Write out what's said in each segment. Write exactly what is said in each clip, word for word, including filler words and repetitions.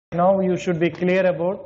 Now you should be clear about.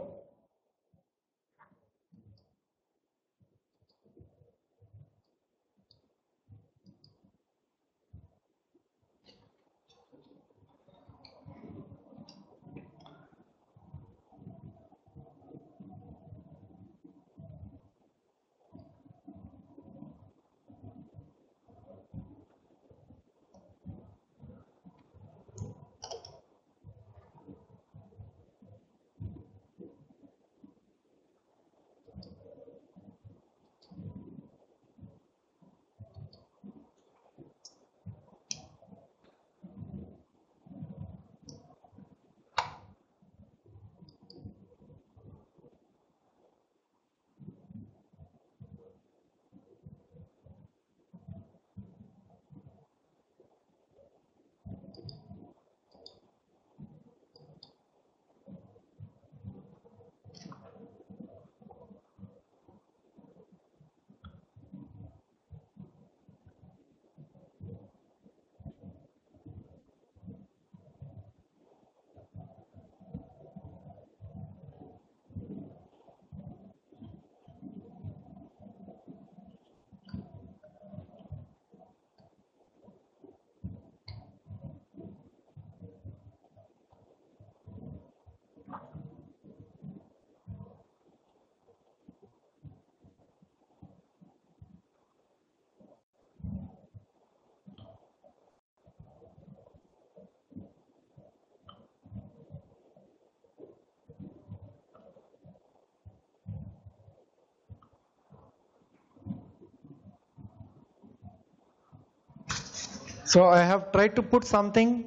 So I have tried to put something.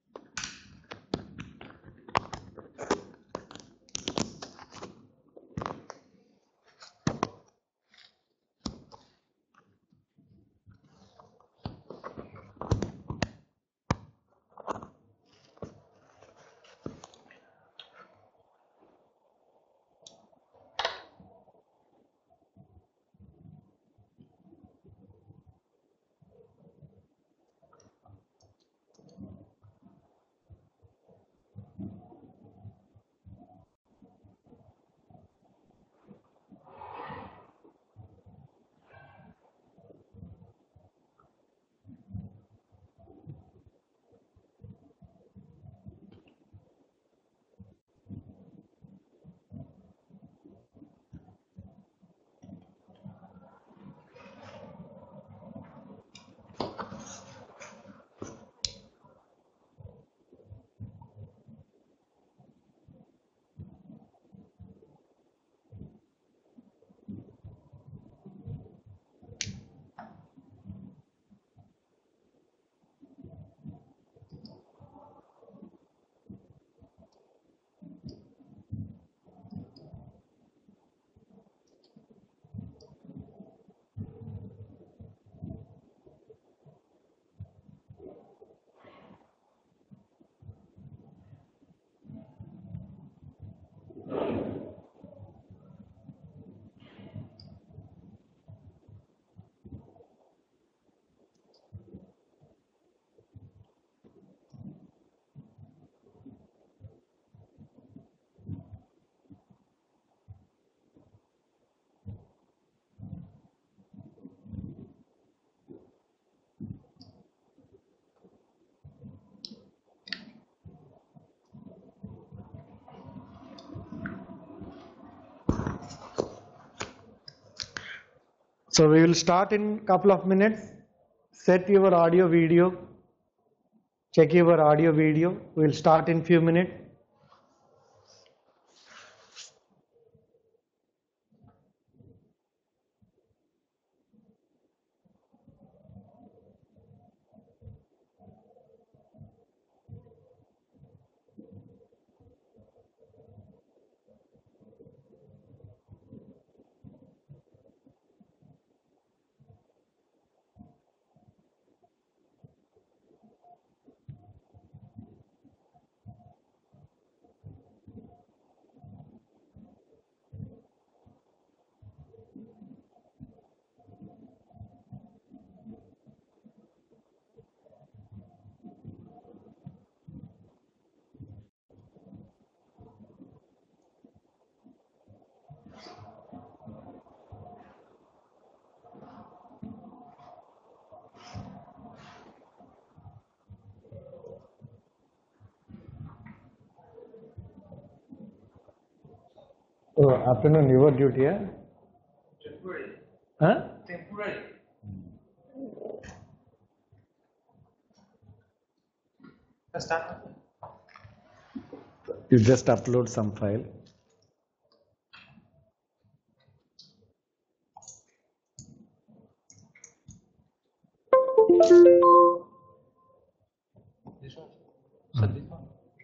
So we will start in couple of minutes. Set your audio video. Check your audio video. We will start in few minutes. Oh, afternoon, your duty, yeah? Temporary. Huh? Temporary. Let's start. You just upload some file. This one. So this one.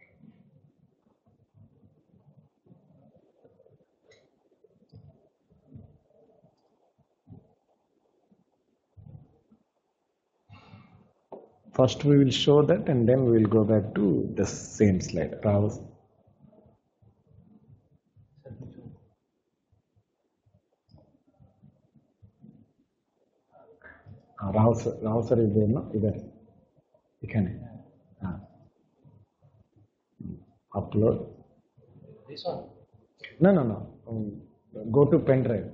First we will show that and then we will go back to the same slide. Browse. Browser, browser is there, no? Either. You can. Uh, upload. This one. No, no, no. Um, go to pen drive.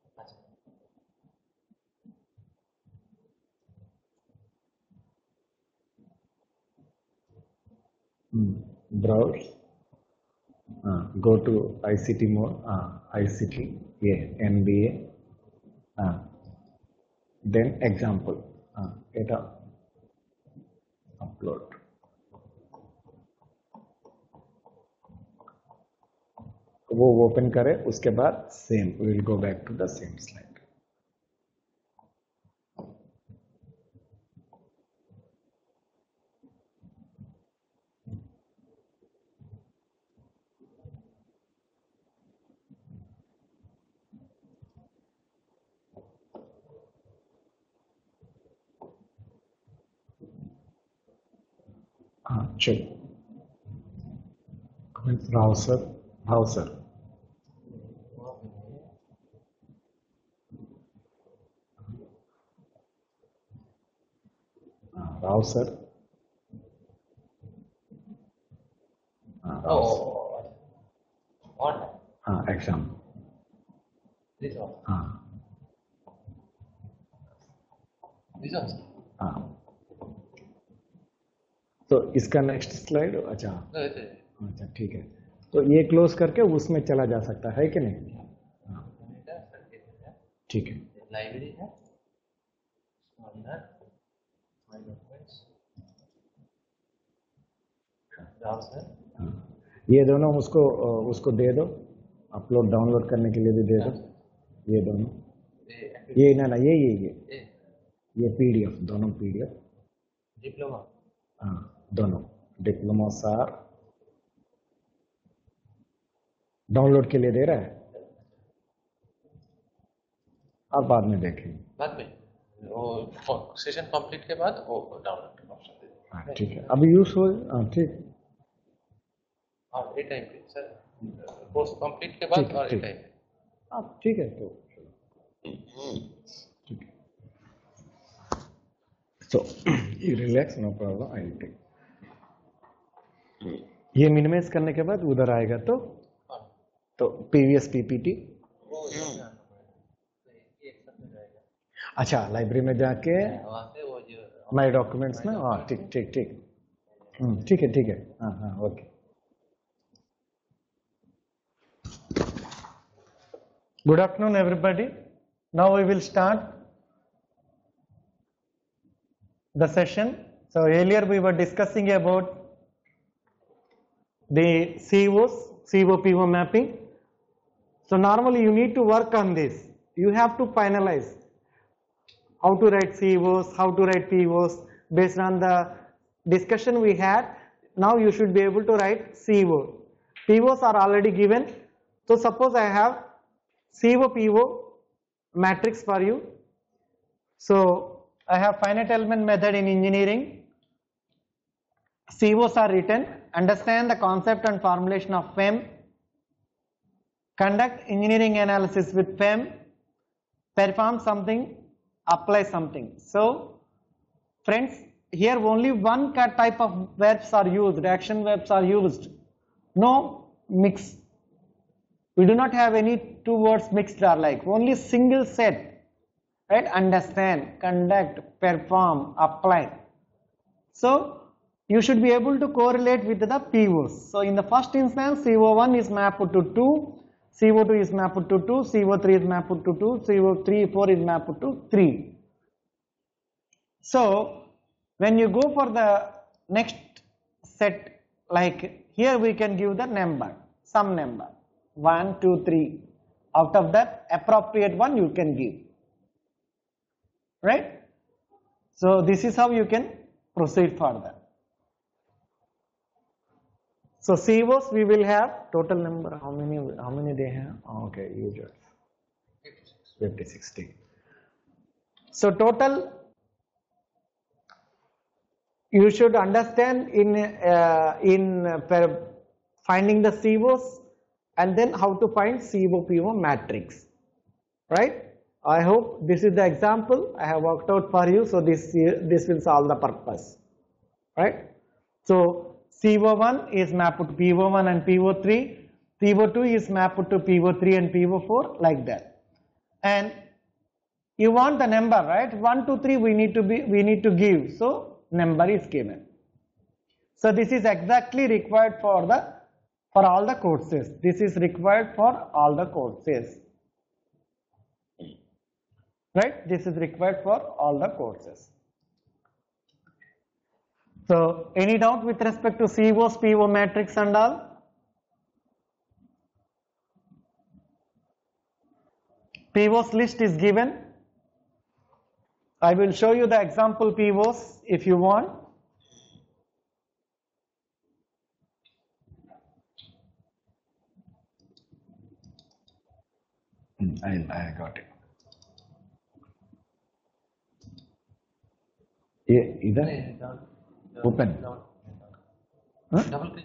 Mm. Browse. Uh, go to I C T mode. Uh, I C T. Yeah. N B A. Uh, then example. Uh, data. Upload. वो open करे उसके बाद same we will go back to the same slide. हाँ चलो browser browser browser Oh. What? हाँ exam This one. हाँ This one. हाँ तो इसका नेक्स्ट स्लाइड. अच्छा No, it is. अच्छा ठीक है. तो ये क्लोज करके उसमें चला जा सकता है कि नहीं? हाँ ठीक है. लाइब्रेरी है. My documents. Browser. ये दोनों उसको उसको दे दो. अपलोड डाउनलोड करने के लिए भी दे दो. ये दोनों ये ना ना ये ये ये ये पीडीएफ दोनों पीडीएफ. डिप्लोमा. हाँ दोनों डिप्लोमा सार डाउनलोड के लिए दे रहा है और बाद में देखेंगे. बाद में वो सेशन कंप्लीट के बाद वो डाउनलोड ऑप्शन दे. हाँ ठीक है. अभी यूज हो. हाँ ठीक. हाँ ये टाइम पे सर कोर्स कंप्लीट के बाद और ये टाइम पे. हाँ ठीक है. तो ठीक है. So you relax, no problem. I will take. ये मिनिमाइज करने के बाद उधर आएगा तो तो पीवीएस पीपीटी. अच्छा लाइब्रेरी में जाके माय डॉक्यूमेंट्स में. हाँ ठीक ठीक ठीक ठीक है ठीक है. हाँ हाँ okay. Good afternoon everybody. Now we will start the session. So earlier we were discussing about the C E Os, C O P O mapping. So normally you need to work on this. You have to finalize how to write C E Os, how to write P Os based on the discussion we had. Now you should be able to write C E O. P Os are already given. So suppose I have C O P O matrix for you. So I have finite element method in engineering. C O Os are written. Understand the concept and formulation of F E M. Conduct engineering analysis with F E M. Perform something, apply something. So friends, here only one type of verbs are used, action verbs are used. No mix. We do not have any two words mixed or like, only single set, right? Understand, conduct, perform, apply. So you should be able to correlate with the P Os. So in the first instance, C O one is mapped to two, C O two is mapped to two, C O three is mapped to two, C O three, four is mapped to three. So when you go for the next set, like here we can give the number, some number, one, two, three. Out of that, appropriate one you can give, right? So this is how you can proceed further. So C Os we will have total number. How many? How many they have? Okay, users. fifty, sixty. So total, you should understand in uh, in uh, per finding the C Os and then how to find C O P O matrix, right? I hope this is the example I have worked out for you. So this this will solve the purpose, right? So C O one is mapped to P O one and P O three, P O two is mapped to P O three and P O four, like that. And you want the number, right? one, two, three we need to be we need to give. So number is given. So this is exactly required for the for all the courses. This is required for all the courses. Right? This is required for all the courses. So any doubt with respect to C Os, P O matrix and all? P Os list is given. I will show you the example P Os if you want. I, I got it. Yeah, either open. Huh? Double click.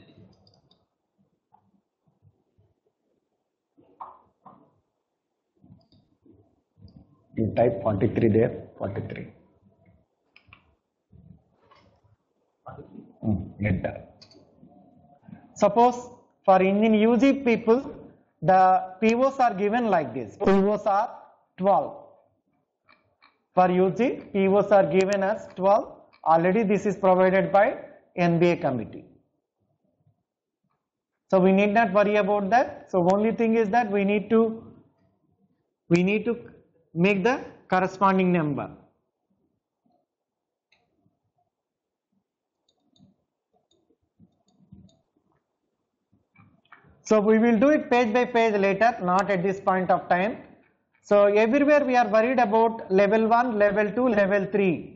You type forty-three there, forty-three. Mm, enter. Suppose for in U G people, the P Os are given like this. P Os are twelve. For U G, P Os are given as twelve. Already this is provided by N B A committee. So we need not worry about that. So only thing is that we need to we need to make the corresponding number. So we will do it page by page later, not at this point of time. So everywhere we are worried about level one, level two, level three.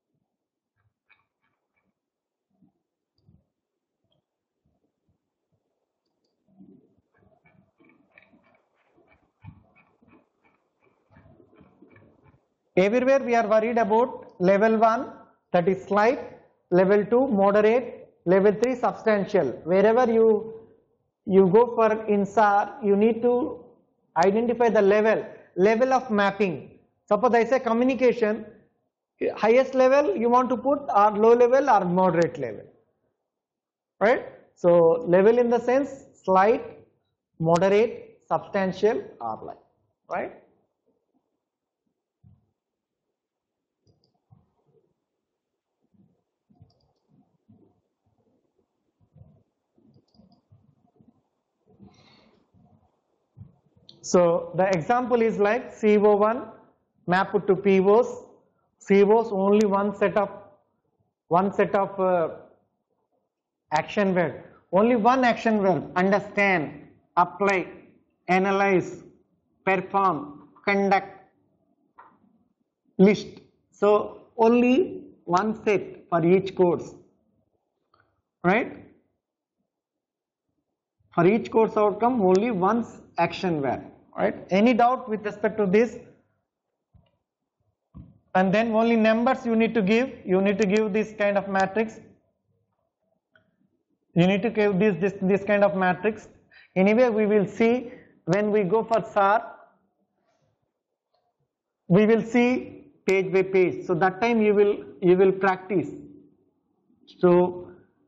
Everywhere we are worried about level one, that is slight, level two moderate, level three substantial. Wherever you you go for in S A R, you need to identify the level, level of mapping. Suppose I say communication, highest level you want to put or low level or moderate level, right? So level in the sense slight, moderate, substantial or light, right? So the example is like C O one mapped to P Os, C Os only one set of one set of uh, action verb, only one action verb: understand, apply, analyze, perform, conduct, list. So only one set for each course, right? For each course outcome, only one action verb, right? Any doubt with respect to this? And then only numbers you need to give. You need to give this kind of matrix. You need to give this this this kind of matrix. Anyway, we will see when we go for S A R. We will see page by page. So that time you will you will practice. So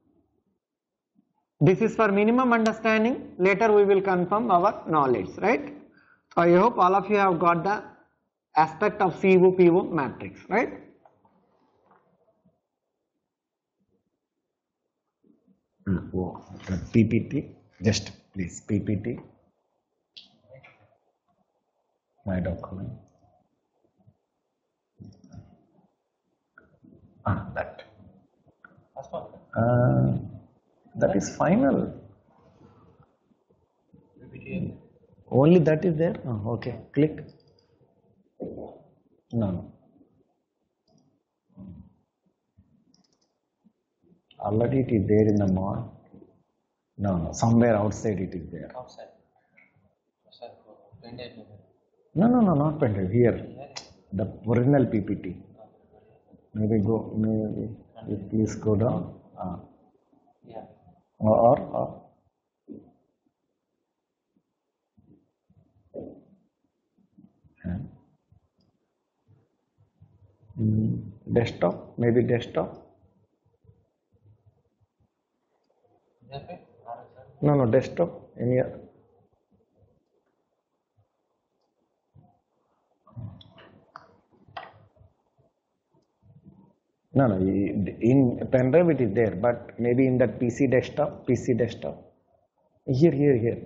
this is for minimum understanding. Later we will confirm our knowledge, right? So I hope all of you have got the aspect of C O P O matrix, right? Oh, P P T, just please P P T. My document. Ah, that. Last one. Uh, that is final. P P T. Only that is there? Oh, okay. Click. No, no. Already it is there in the mall. No, no. Somewhere outside it is there. Outside. Sir, pen drive में है. No, no, no, not pen drive. Here. The original P P T. Maybe go, maybe you please go down. Ah. Yeah. Or, or, or. Yeah. Mm, desktop, maybe desktop. यहाँ पे. हाँ sir. No, no, desktop. Any other? No, no, in pen drive it is there, but maybe in that P C desktop, P C desktop. Here, here, here.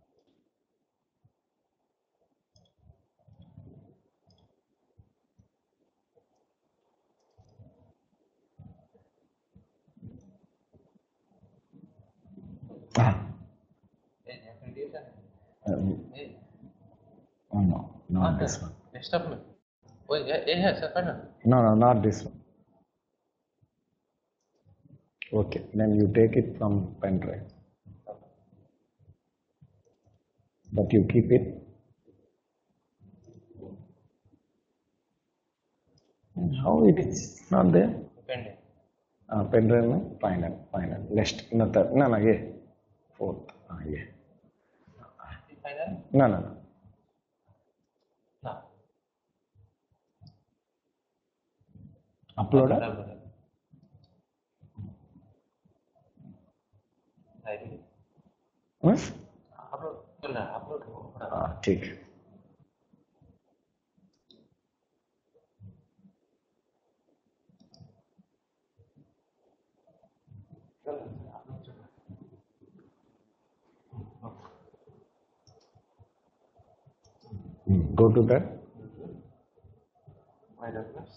Ah. ये यहाँ पे दिया sir. Um, ये. oh no, not हाँ this sir. one. Desktop में. वो ये ये है सर है ना. No, no, not this one. Okay, then you take it from pen drive. But you keep it. How it is not there? Pen drive. Ah, pen drive में final, final. Next, no, third, no, no, ये fourth. Ah, ये. Final. No, no, no. ना. Upload. Right. Huh? Upload. चल रहा है. Upload हो. Ah, ठीक. चल रहा है. Upload चल रहा है. Hmm, Go to that. My documents.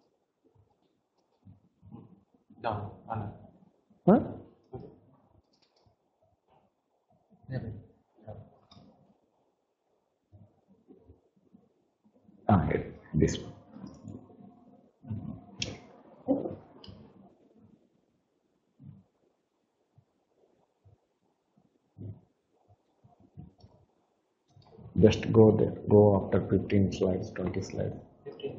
Down. Under. Huh? Ah, here, this one. Just go there. Go after fifteen slides, twenty slides. fifteen.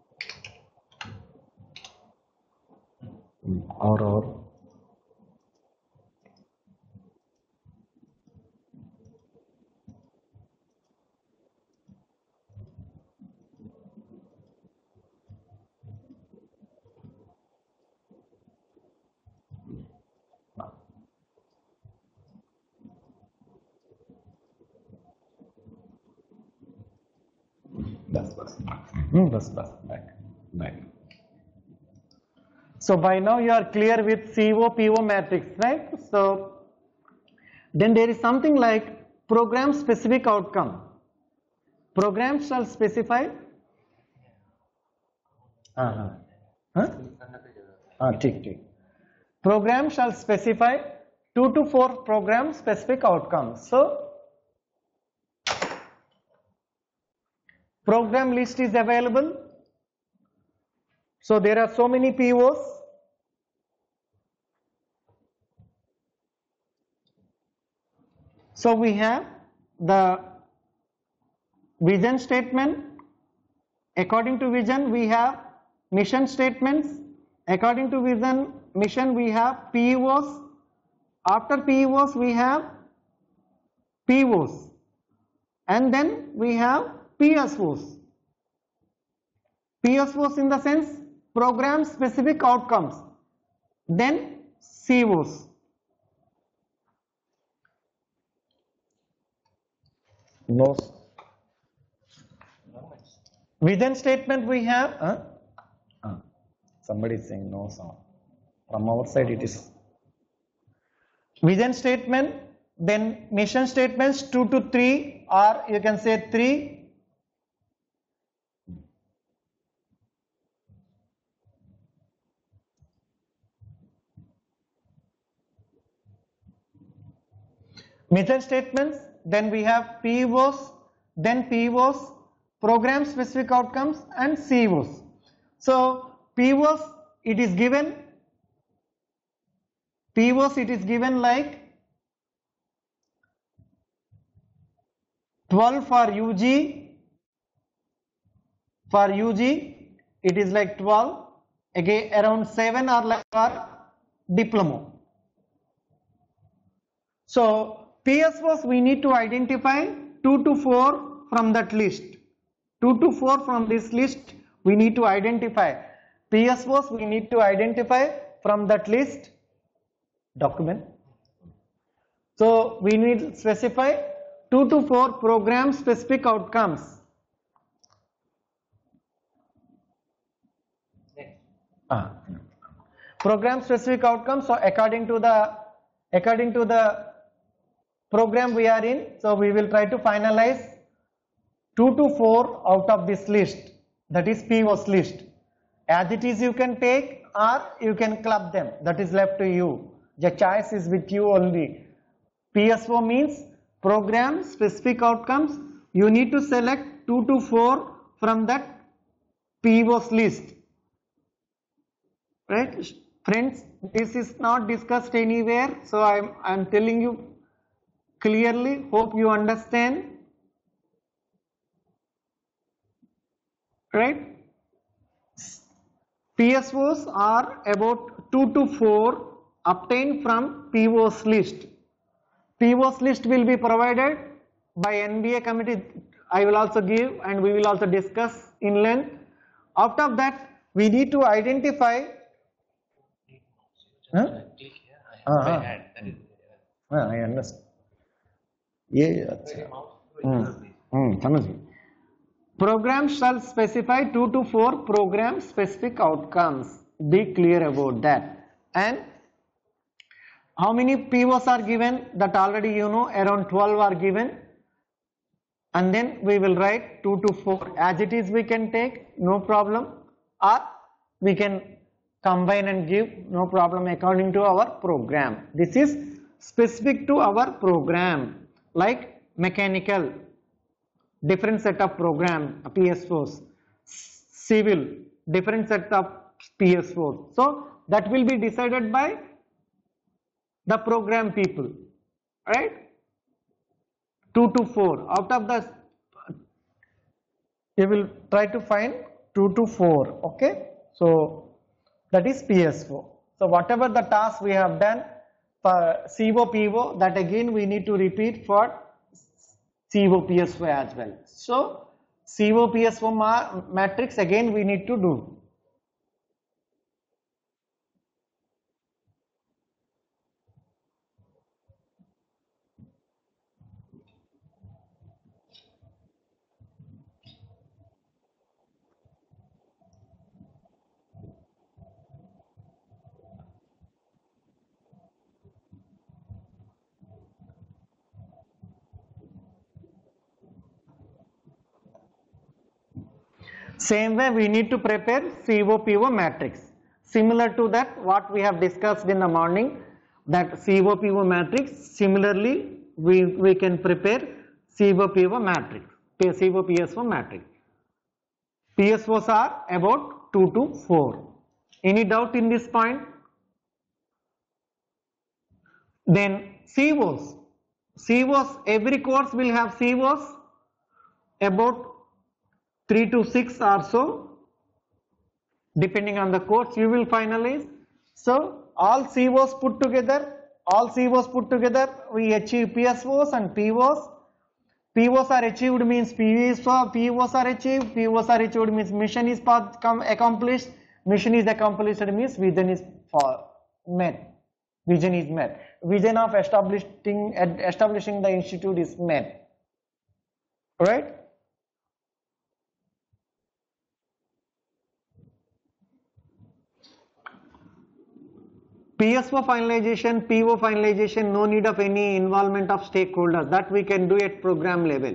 Hmm, Or, or. Bus, bus. Hmm, bus, bus. Back, back. So by now you are clear with C O P O matrix, right? So then there is something like program specific outcome. Program shall specify. हाँ हाँ हाँ हाँ ठीक ठीक. Program shall specify two to four program specific outcomes. So program list is available. So there are so many P Os. So we have the vision statement. According to vision we have mission statements. According to vision mission we have P Os. After P Os we have P Os. And then we have P S Os. P S Os in the sense program specific outcomes. Then C Os. No. Vision statement we have. Huh? Ah, somebody is saying no sound. From our side it is. Vision statement, then mission statements two to three, or you can say three. mission statements, then we have P O Os, then P O Os, program specific outcomes, and C O Os. So P O Os, it is given, P O Os it is given like twelve for U G, for U G it is like twelve, again around seven are like for diploma. So P S Os we need to identify two to four from that list. two to four from this list we need to identify. P S Os we need to identify from that list document. So we need to specify two to four program specific outcomes. Ah. Program specific outcomes. So according to the according to the program we are in, so we will try to finalize two to four out of this list, that is P O S list. As it is you can take or you can club them, that is left to you. The choice is with you only. P S O means program specific outcomes. You need to select two to four from that P O S list. Right? Friends, this is not discussed anywhere, so I am I am telling you clearly, hope you understand. Right? P S Os are about two to four obtained from P O S list. P O S list will be provided by N B A committee. I will also give and we will also discuss in length. After that, we need to identify. Huh? Click here. I have Uh-huh. my hand. That is हाँ, I understand. ये अच्छा हम्म हम्म समझ गई. Program shall specify two to four program specific outcomes. Be clear about that. And how many P O Os are given? That already you know, around twelve are given. And then we will write two to four. As it is we can take, no problem. Or we can combine and give, no problem, according to our program. This is specific to our program. Like mechanical, different set of program P S Os, civil, different set of P S Os. So that will be decided by the program people, right? two to four. Out of the, you will try to find two to four. Okay, so that is P S O. So whatever the task we have done for C O P O, that again we need to repeat for C O P S O as well. So C O P S O ma matrix again we need to do. Same way we need to prepare C O P O matrix. Similar to that what we have discussed in the morning, that C O P O matrix, similarly we, we can prepare C O P O matrix, C O P S O matrix. P S Os are about two to four. Any doubt in this point? Then C O Os. C O Os, every course will have C O Os about three to six or so, depending on the course you will finalize. So all C O Os put together, all C O Os put together, we achieve P S Os and P O Os. P O Os are achieved means P O Os are achieved, P O Os are achieved means mission is accomplished, mission is accomplished means vision is met, vision is met. Vision of establishing, establishing the institute is met, right? P S O finalization, P O finalization, no need of any involvement of stakeholders, that we can do at program level,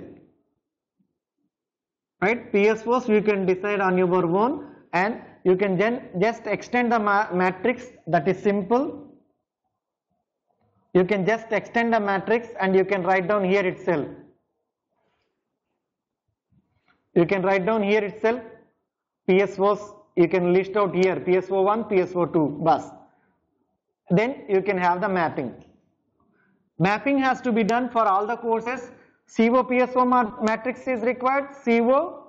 right? P S Os you can decide on your own and you can then just extend the ma matrix, that is simple. You can just extend a matrix and you can write down here itself. You can write down here itself P S Os, you can list out here P S O one, P S O two, bus. Then you can have the mapping. Mapping has to be done for all the courses. C O P S O matrix is required. C O,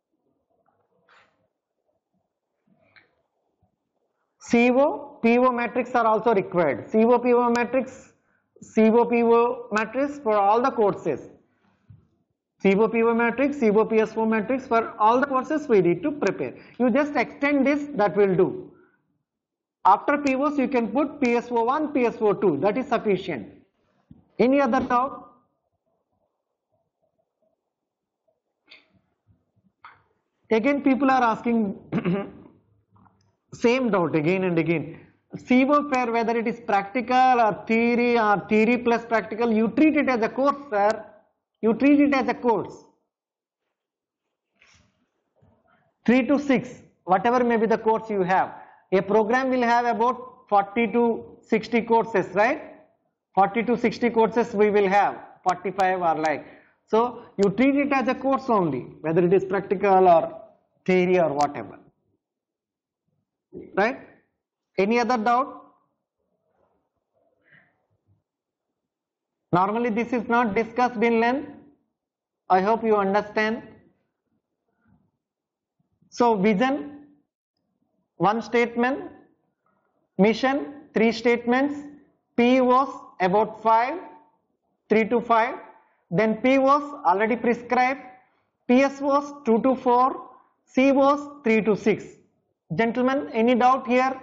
C O, P O matrix are also required. C O P O matrix, C O P O matrix for all the courses. C O P O matrix, C O P S O matrix for all the courses we need to prepare. You just extend this, that will do. After P Os you can put P S O one, P S O two, that is sufficient. Any other doubt? Again people are asking same doubt again and again. C O fair, whether it is practical or theory or theory plus practical, you treat it as a course, sir. You treat it as a course. three to six, whatever may be the course you have. A program will have about forty to sixty courses, right? forty to sixty courses we will have, forty-five or like. So you treat it as a course only, whether it is practical or theory or whatever. Right? Any other doubt? Normally this is not discussed in length. I hope you understand. So vision, one statement, mission, three statements, P Os about five, three to five, then P Os already prescribed, P S Os two to four, C Os three to six. Gentlemen, any doubt here?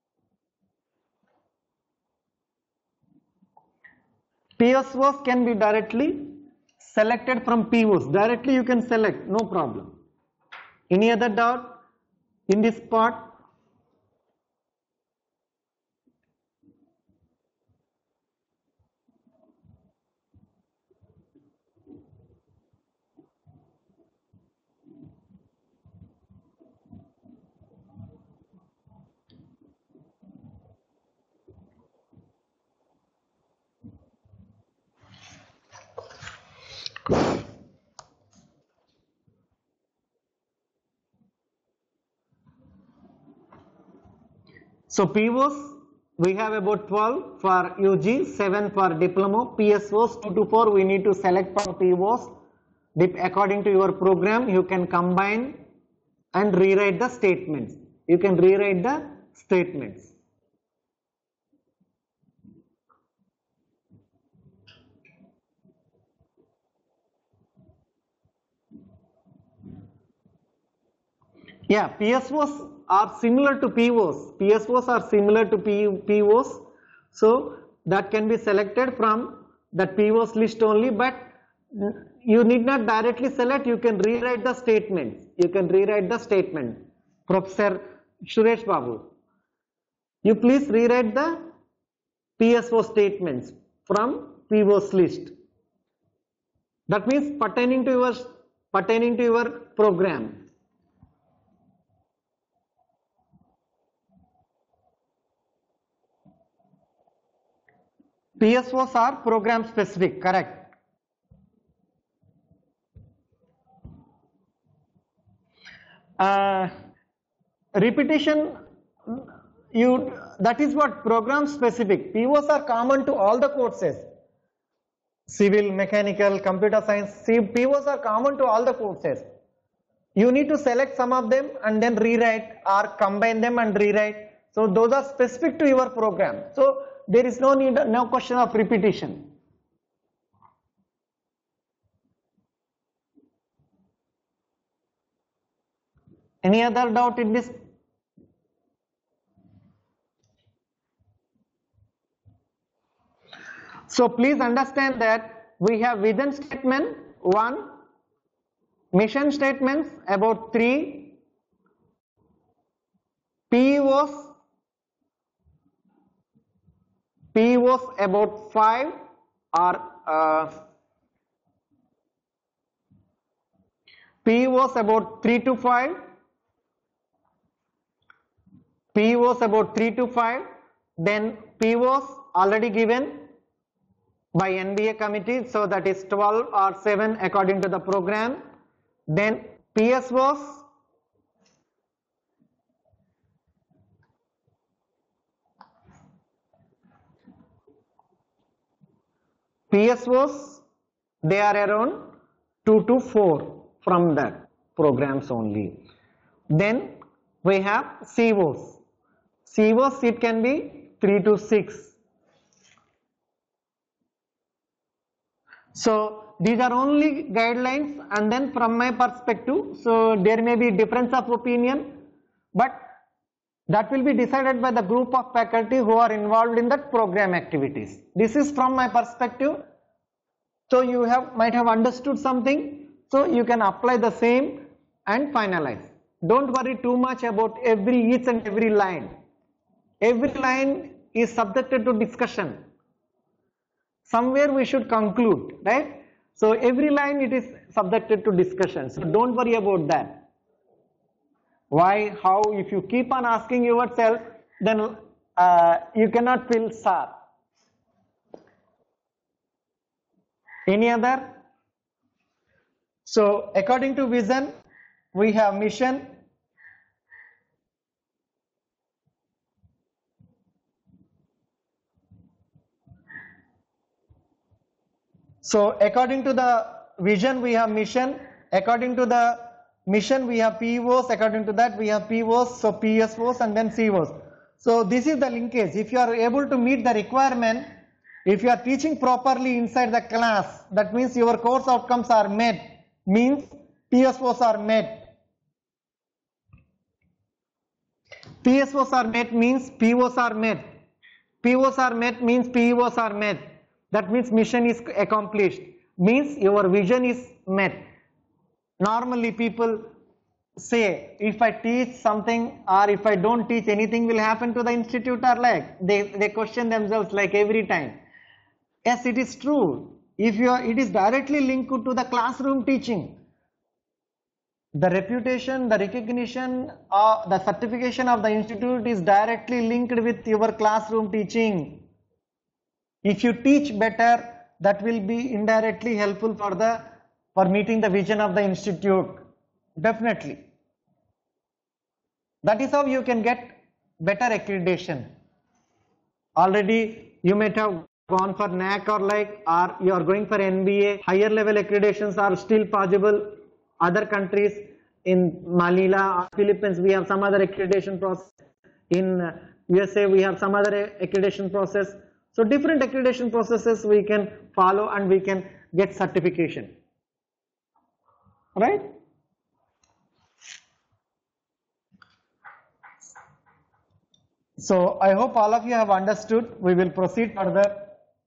P S Os can be directly selected from P Os. Directly you can select, no problem. Any other doubt in this part? So P Os we have about twelve for U G, seven for diploma. P S Os two to four we need to select for P Os. According to your program you can combine and rewrite the statements. You can rewrite the statements. Yeah, P S Os are similar to P Os. P S Os are similar to P POs. So that can be selected from that P Os list only, but you need not directly select, you can rewrite the statements. You can rewrite the statement. Professor Suresh Babu, you please rewrite the P S O statements from P Os list. That means pertaining to your pertaining to your program. P S Os are program specific, correct? Uh, repetition, you that is what program specific. P Os are common to all the courses. Civil, mechanical, computer science. P Os are common to all the courses. You need to select some of them and then rewrite or combine them and rewrite. So those are specific to your program. So there is no need, no question of repetition. Any other doubt in this? So please understand that we have vision statement one, mission statements about three, P Os P Os about five or uh, P Os about three to five, P Os about three to five, then P Os already given, by N B A committee, so that is twelve or seven according to the program. Then P S Os, P S Os, they are around two to four from that programs only. Then we have C Os. C Os, it can be three to six. So these are only guidelines, and then from my perspective, so there may be difference of opinion, but that will be decided by the group of faculty who are involved in that program activities. This is from my perspective. So you have might have understood something, so you can apply the same and finalize. Don't worry too much about every each and every line. Every line is subjected to discussion. Somewhere we should conclude, right? So every line it is subjected to discussion. So don't worry about that. Why, how, if you keep on asking yourself, then uh, you cannot feel sad. Any other? So according to vision, we have mission. So according to the vision, we have mission. According to the mission, we have P Os. According to that, we have P Os, so P S Os and then C Os. So this is the linkage. If you are able to meet the requirement, if you are teaching properly inside the class, that means your course outcomes are met, means P S Os are met. P S Os are met means P Os are met. P Os are met means P Os are met. That means mission is accomplished, means your vision is met. Normally people say, if I teach something or if I don't teach, anything will happen to the institute, or like they, they question themselves like every time. Yes, it is true. If you are, it is directly linked to the classroom teaching. The reputation, the recognition, uh, the certification of the institute is directly linked with your classroom teaching. If you teach better, that will be indirectly helpful for the for meeting the vision of the institute. Definitely. That is how you can get better accreditation. Already you might have gone for N A C or like, or you are going for N B A. Higher level accreditations are still possible. Other countries, in Manila or Philippines, we have some other accreditation process. In U S A, we have some other accreditation process. So different accreditation processes we can follow and we can get certification, right? So I hope all of you have understood. We will proceed further.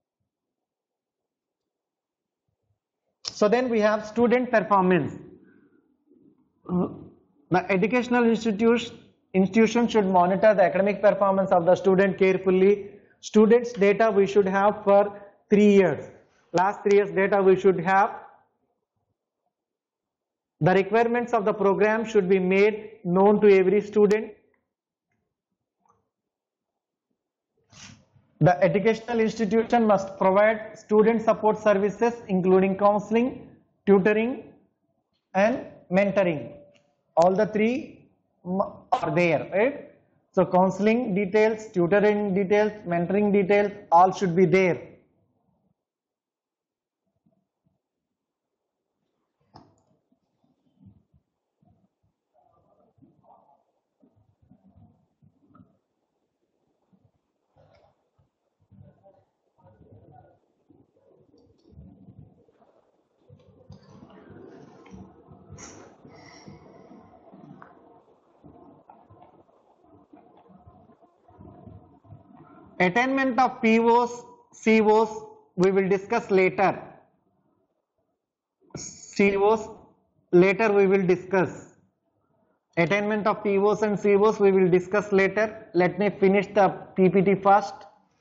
So then we have student performance. The educational institution institution should monitor the academic performance of the student carefully. Students' data we should have for three years. Last three years data we should have. The requirements of the program should be made known to every student. The educational institution must provide student support services including counseling, tutoring and mentoring. All the three are there, right? So counseling details, tutoring details, mentoring details, all should be there. Attainment of P Os, C Os we will discuss later. C Os later we will discuss. Attainment of P Os and C Os we will discuss later. Let me finish the P P T first.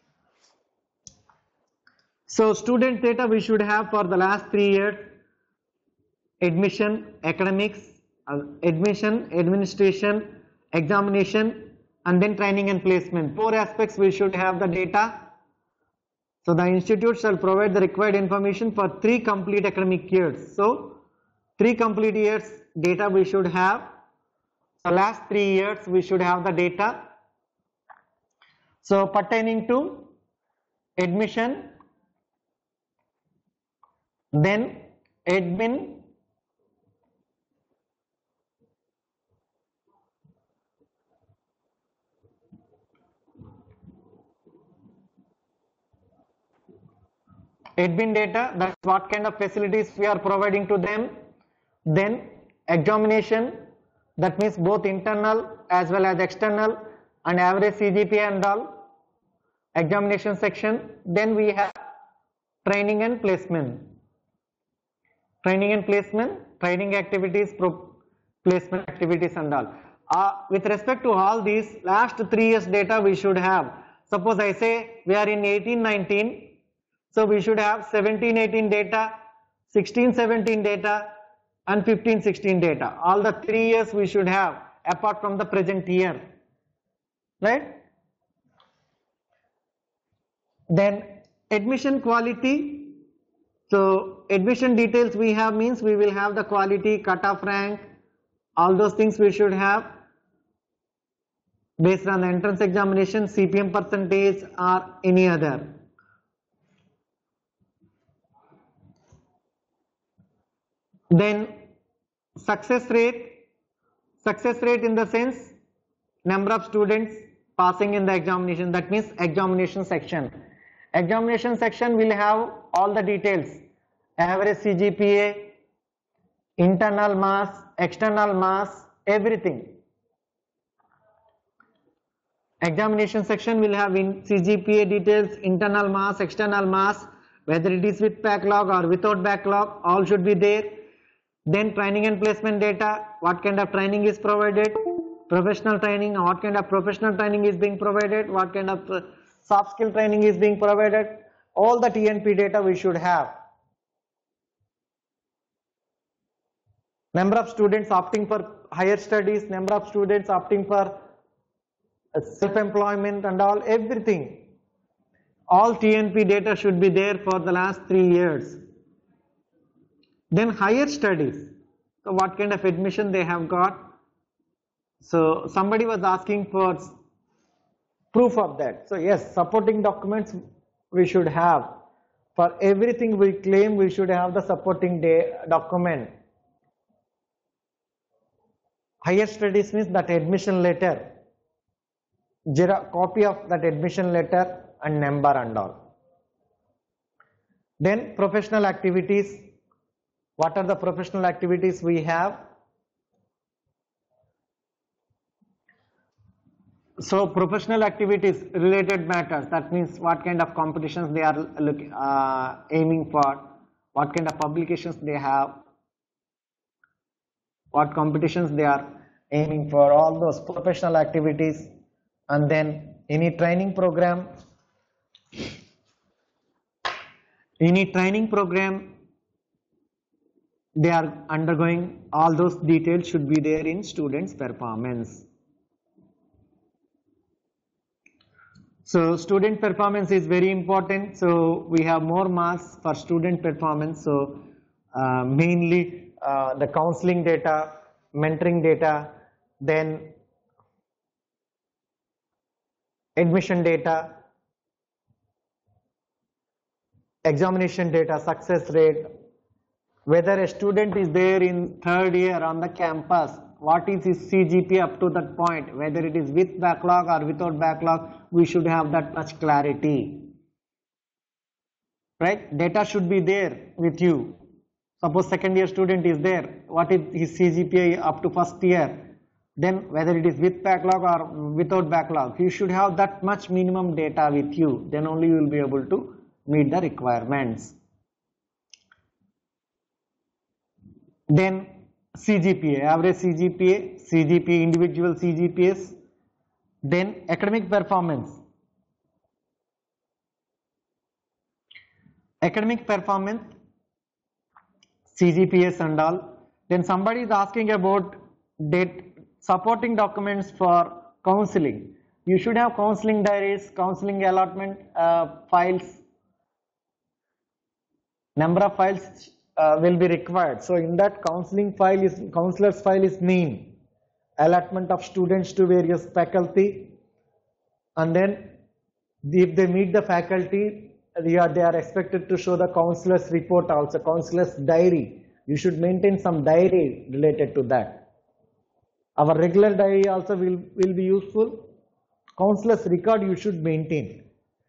So student data we should have for the last three years. Admission, academics, uh, admission, administration, examination, and then training and placement. Four aspects we should have the data. So the institute shall provide the required information for three complete academic years. So three complete years data we should have. The last three years we should have the data. So pertaining to admission, then admin, admin data, that's what kind of facilities we are providing to them. Then examination, that means both internal as well as external, and average C G P A and all, examination section. Then we have training and placement. Training and placement, training activities, pro placement activities and all. Uh, with respect to all these, last three years data we should have. Suppose I say we are in eighteen nineteen, so we should have seventeen eighteen data, sixteen seventeen data, and fifteen sixteen data. All the three years we should have apart from the present year, right? Then admission quality. So admission details we have means we will have the quality, cutoff rank, all those things we should have based on the entrance examination, C P M percentage or any other. Then success rate, success rate in the sense number of students passing in the examination, that means examination section. Examination section will have all the details, average C G P A, internal mass, external mass, everything. Examination section will have in C G P A details, internal mass, external mass, whether it is with backlog or without backlog, all should be there. Then training and placement data, what kind of training is provided, professional training, what kind of professional training is being provided, what kind of uh, soft skill training is being provided, all the T N P data we should have. Number of students opting for higher studies, number of students opting for self-employment and all, everything. All T N P data should be there for the last three years. Then higher studies, so what kind of admission they have got. So somebody was asking for proof of that. So yes, supporting documents we should have. For everything we claim we should have the supporting document. Higher studies means that admission letter, copy of that admission letter and number and all. Then professional activities. What are the professional activities we have? So professional activities, related matters, that means what kind of competitions they are looking, uh, aiming for, what kind of publications they have, what competitions they are aiming for, all those professional activities. And then any training program, any training program they are undergoing, all those details should be there in students' performance. So student performance is very important. So we have more marks for student performance. So uh, mainly uh, the counseling data, mentoring data, then admission data, examination data, success rate, whether a student is there in third year on the campus, what is his C G P A up to that point, whether it is with backlog or without backlog, we should have that much clarity, right? Data should be there with you. Suppose second year student is there, what is his C G P A up to first year, then whether it is with backlog or without backlog, you should have that much minimum data with you, then only you will be able to meet the requirements. Then C G P A, average C G P A, C G P A, individual C G P As, then academic performance. Academic performance, C G P As and all. Then somebody is asking about date, supporting documents for counseling. You should have counseling diaries, counseling allotment uh, files, Number of files uh, will be required. So in that counseling file is, counselor's file is name, allotment of students to various faculty, and then if they meet the faculty, they are, they are expected to show the counselor's report also, counselor's diary. You should maintain some diary related to that. Our regular diary also will, will be useful. Counselor's record you should maintain.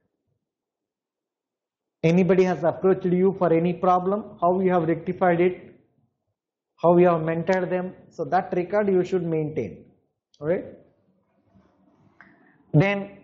Anybody has approached you for any problem, how you have rectified it, how you have mentored them. So that record you should maintain. Alright. Then,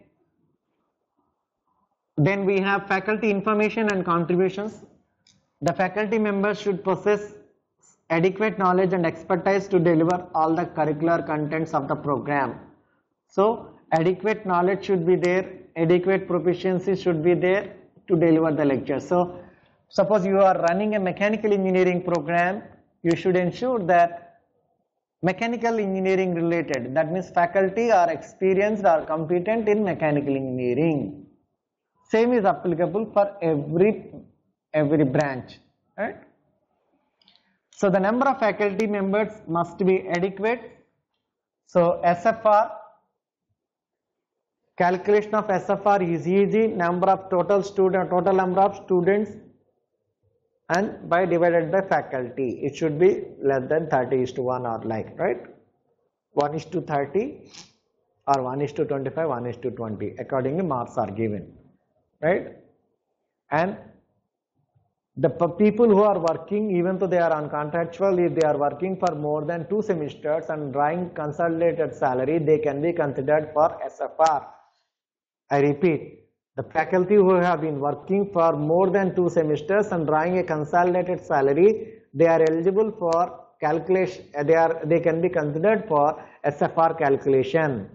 then we have faculty information and contributions. The faculty members should possess adequate knowledge and expertise to deliver all the curricular contents of the program. So adequate knowledge should be there, adequate proficiency should be there to deliver the lecture. So suppose you are running a mechanical engineering program, you should ensure that mechanical engineering related, that means faculty are experienced or competent in mechanical engineering. Same is applicable for every every branch, right? So the number of faculty members must be adequate. So S F R, calculation of S F R is easy, number of total student, total number of students and by divided by faculty. It should be less than thirty is to one or like, right? one is to thirty or one is to twenty-five, one is to twenty. Accordingly marks are given, right? And the people who are working, even though they are on contractual, if they are working for more than two semesters and drawing consolidated salary, they can be considered for S F R. I repeat, the faculty who have been working for more than two semesters and drawing a consolidated salary, they are eligible for calculation, they are they can be considered for S F R calculation.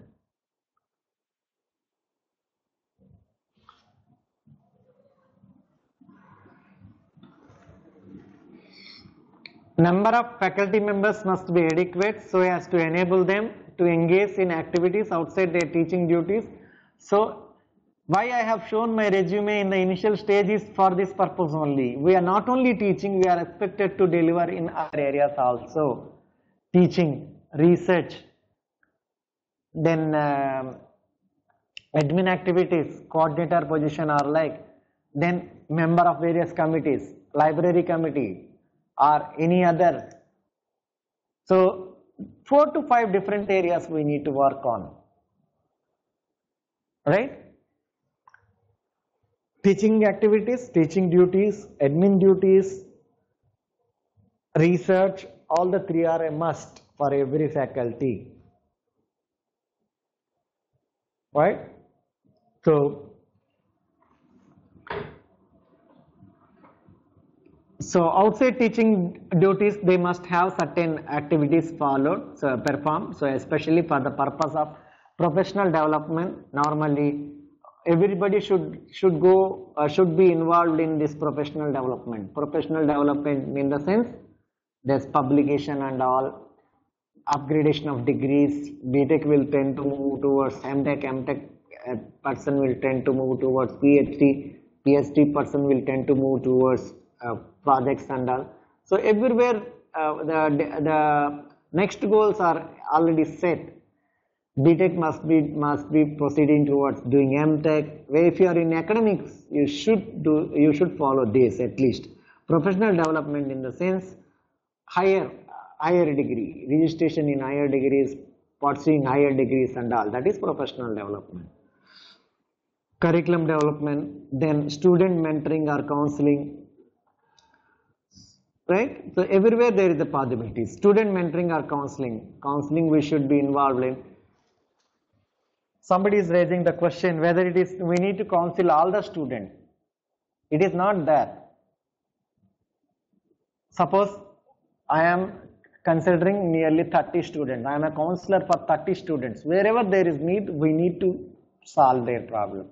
Number of faculty members must be adequate so as to enable them to engage in activities outside their teaching duties. So why I have shown my resume in the initial stage is for this purpose only. We are not only teaching, we are expected to deliver in other areas also. Teaching, research, then uh, admin activities, coordinator position or like, then member of various committees, library committee or any other. So four to five different areas we need to work on, right? Teaching activities, teaching duties, admin duties, research, all the three are a must for every faculty, right? So, so outside teaching duties, they must have certain activities followed, so performed. So especially for the purpose of professional development, normally everybody should should go uh, should be involved in this professional development. Professional development in the sense there's publication and all, upgradation of degrees. B Tech will tend to move towards M Tech, M Tech uh, person will tend to move towards PhD, PhD person will tend to move towards uh, projects and all. So everywhere uh, the the next goals are already set. B Tech must be must be proceeding towards doing M Tech. If you are in academics, you should do you should follow this at least. Professional development in the sense higher higher degree, registration in higher degrees, pursuing higher degrees and all. That is professional development. Curriculum development, then student mentoring or counseling, right? So everywhere there is a possibility. Student mentoring or counseling, counseling we should be involved in. Somebody is raising the question whether it is we need to counsel all the students. It is not that. Suppose I am considering nearly thirty students. I am a counselor for thirty students. Wherever there is need, we need to solve their problem.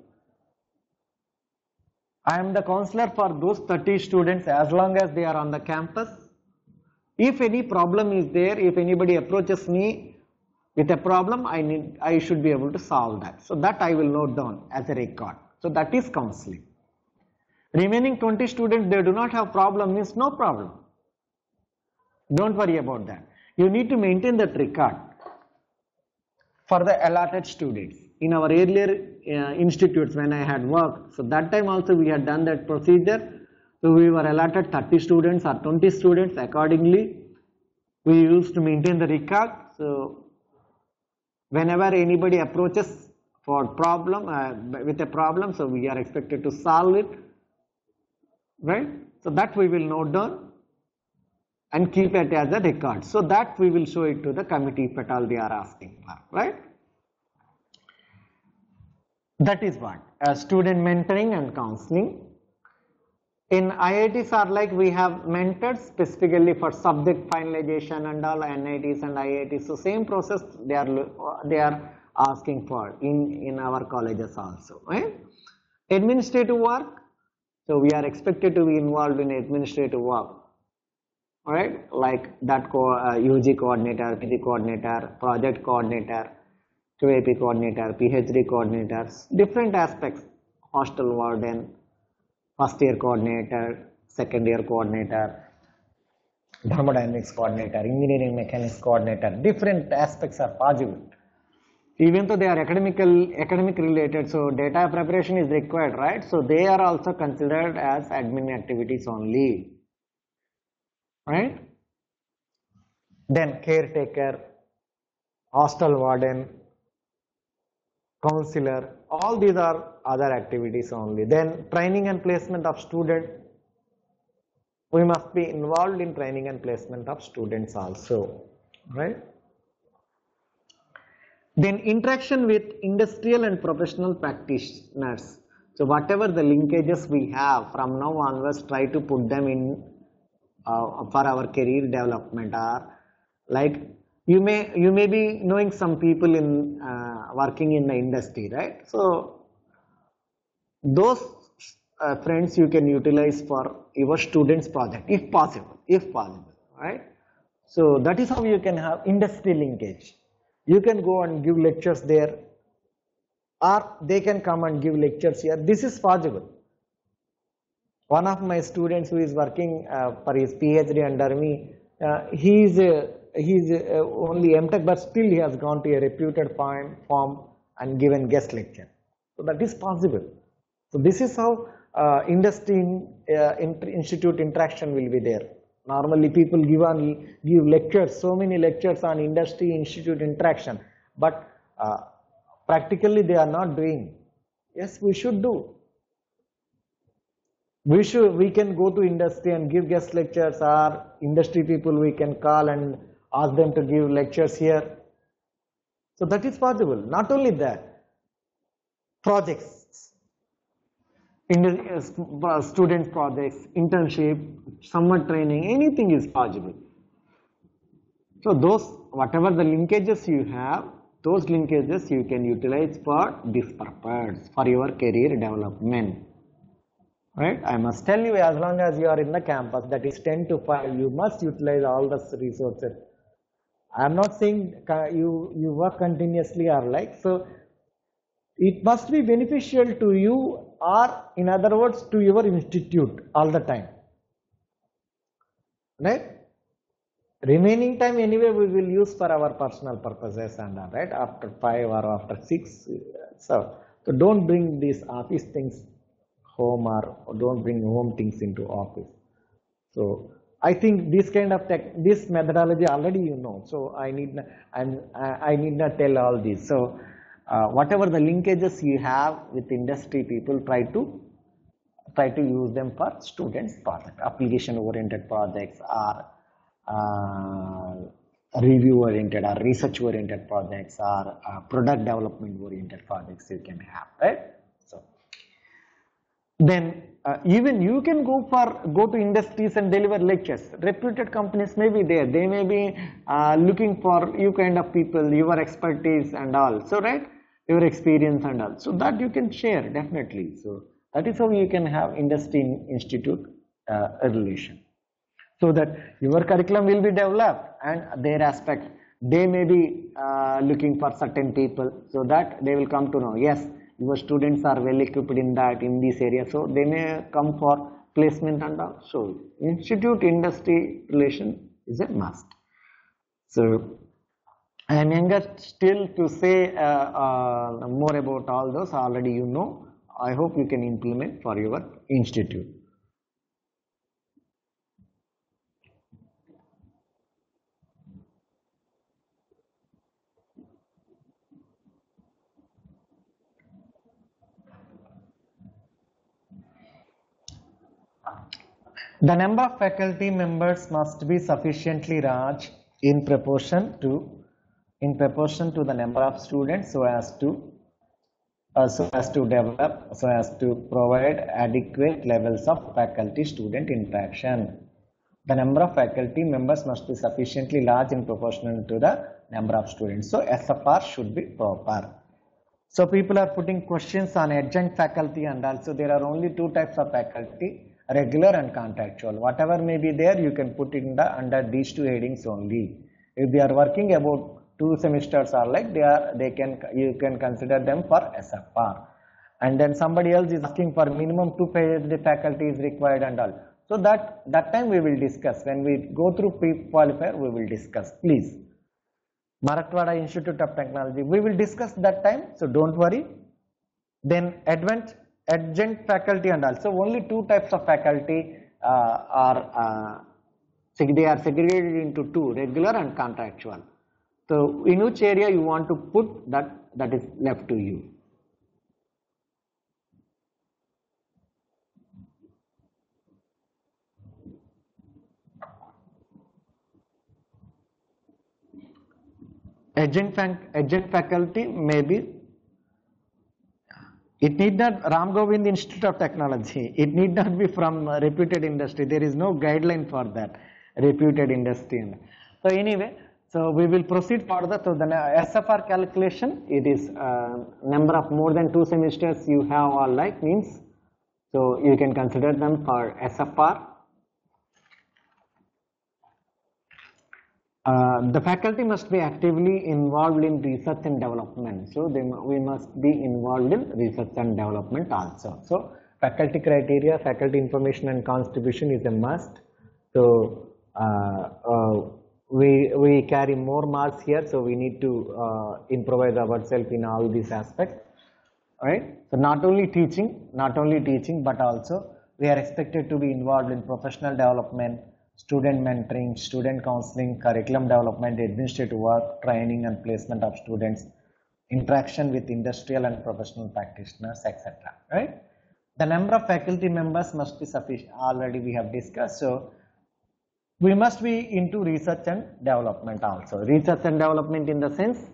I am the counselor for those thirty students as long as they are on the campus. If any problem is there, if anybody approaches me with a problem, I need, I should be able to solve that. So that I will note down as a record. So that is counseling. Remaining twenty students, they do not have problem, means no problem. Don't worry about that. You need to maintain that record for the allotted students. In our earlier uh, institutes when I had worked, so that time also we had done that procedure. So we were allotted thirty students or twenty students. Accordingly, we used to maintain the record. So whenever anybody approaches for problem uh, with a problem, so we are expected to solve it, right? So that we will note down and keep it as a record. So that we will show it to the committee if at all they are asking for, right? That is what uh, student mentoring and counseling. In I I Ts are like we have mentors specifically for subject finalization and all N I Ts and I I Ts. So same process they are they are asking for in in our colleges also. Right? Administrative work. So we are expected to be involved in administrative work. All right, like that co uh, U G coordinator, P G coordinator, project coordinator, Q A P coordinator, P H D coordinators, different aspects, hostel warden, first year coordinator, second year coordinator, thermodynamics coordinator, engineering mechanics coordinator, different aspects are possible. Even though they are academical, academic related, so data preparation is required, right? So they are also considered as admin activities only, right? Then caretaker, hostel warden, counselor, all these are other activities only. Then training and placement of student, we must be involved in training and placement of students also, right? Then interaction with industrial and professional practitioners. So whatever the linkages we have from now onwards, try to put them in uh, for our career development. Or like you may you may be knowing some people in uh, working in the industry, right? So those uh, friends you can utilize for your students project if possible, if possible, right? So that is how you can have industry linkage. You can go and give lectures there, or they can come and give lectures here. This is possible. One of my students who is working uh, for his PhD under me, uh, he is uh, he is uh, only M Tech, but still he has gone to a reputed firm and given guest lecture. So that is possible. So this is how uh, industry uh, institute interaction will be there. Normally people give on give lectures, so many lectures on industry institute interaction, but uh, practically they are not doing. Yes, we should do. We should we can go to industry and give guest lectures, or industry people we can call and ask them to give lectures here. So that is possible. Not only that, projects, student projects, internship, summer training, anything is possible. So those, whatever the linkages you have, those linkages you can utilize for this purpose, for your career development. Right? I must tell you, as long as you are in the campus, that is ten to five, you must utilize all the resources. I am not saying you, you work continuously or like, so it must be beneficial to you, or in other words to your institute all the time, right? Remaining time anyway we will use for our personal purposes and all, right, after five or after six. So, so don't bring these office things home, or, or don't bring home things into office. So I think this kind of tech, this methodology already you know, so I need I'm, I need not tell all this. So Uh, whatever the linkages you have with industry people, try to try to use them for students project, application oriented projects, or uh, review oriented or research oriented projects, or uh, product development oriented projects you can have, right? So then uh, even you can go for go to industries and deliver lectures. Reputed companies may be there, they may be uh, looking for you kind of people, your expertise and all, so right, your experience and all, so that you can share definitely. So that is how you can have industry institute uh, relation, so that your curriculum will be developed and their aspect, they may be uh, looking for certain people, so that they will come to know, yes, your students are well equipped in that, in this area, so they may come for placement and all. So institute industry relation is a must. So I am younger still to say uh, uh, more about all those, already you know. I hope you can implement for your institute. The number of faculty members must be sufficiently large in proportion to in proportion to the number of students, so as to uh, so as to develop so as to provide adequate levels of faculty student interaction. The number of faculty members must be sufficiently large in proportion to the number of students. So S F R should be proper. So people are putting questions on adjunct faculty, and also there are only two types of faculty, regular and contractual. Whatever may be there, you can put in the under these two headings only. If they are working about two semesters or like, they are they can you can consider them for S F R. And then somebody else is asking for minimum two PhD faculty is required and all. So that that time we will discuss. When we go through pre-qualifier, we will discuss. Please, Marathwada Institute of Technology, we will discuss that time. So don't worry. Then advanced adjunct faculty and also only two types of faculty uh, are uh, they are segregated into two, regular and contractual. So in which area you want to put that, that is left to you. Adjunct, adjunct faculty may be, it need not, Ram Govind Institute of Technology, it need not be from uh, reputed industry. There is no guideline for that, reputed industry. So anyway, so we will proceed further. So the S F R calculation, it is uh, number of more than two semesters you have or like means, so you can consider them for S F R. Uh, the faculty must be actively involved in research and development. So they, we must be involved in research and development also. So faculty criteria, faculty information and contribution is a must. So uh, uh, we, we carry more marks here. So we need to uh, improvise ourselves in all these aspects. Right? So not only teaching, not only teaching, but also we are expected to be involved in professional development, student mentoring, student counseling, curriculum development, administrative work, training and placement of students, interaction with industrial and professional practitioners, et cetera. Right? The number of faculty members must be sufficient. Already we have discussed. So we must be into research and development also. Research and development in the sense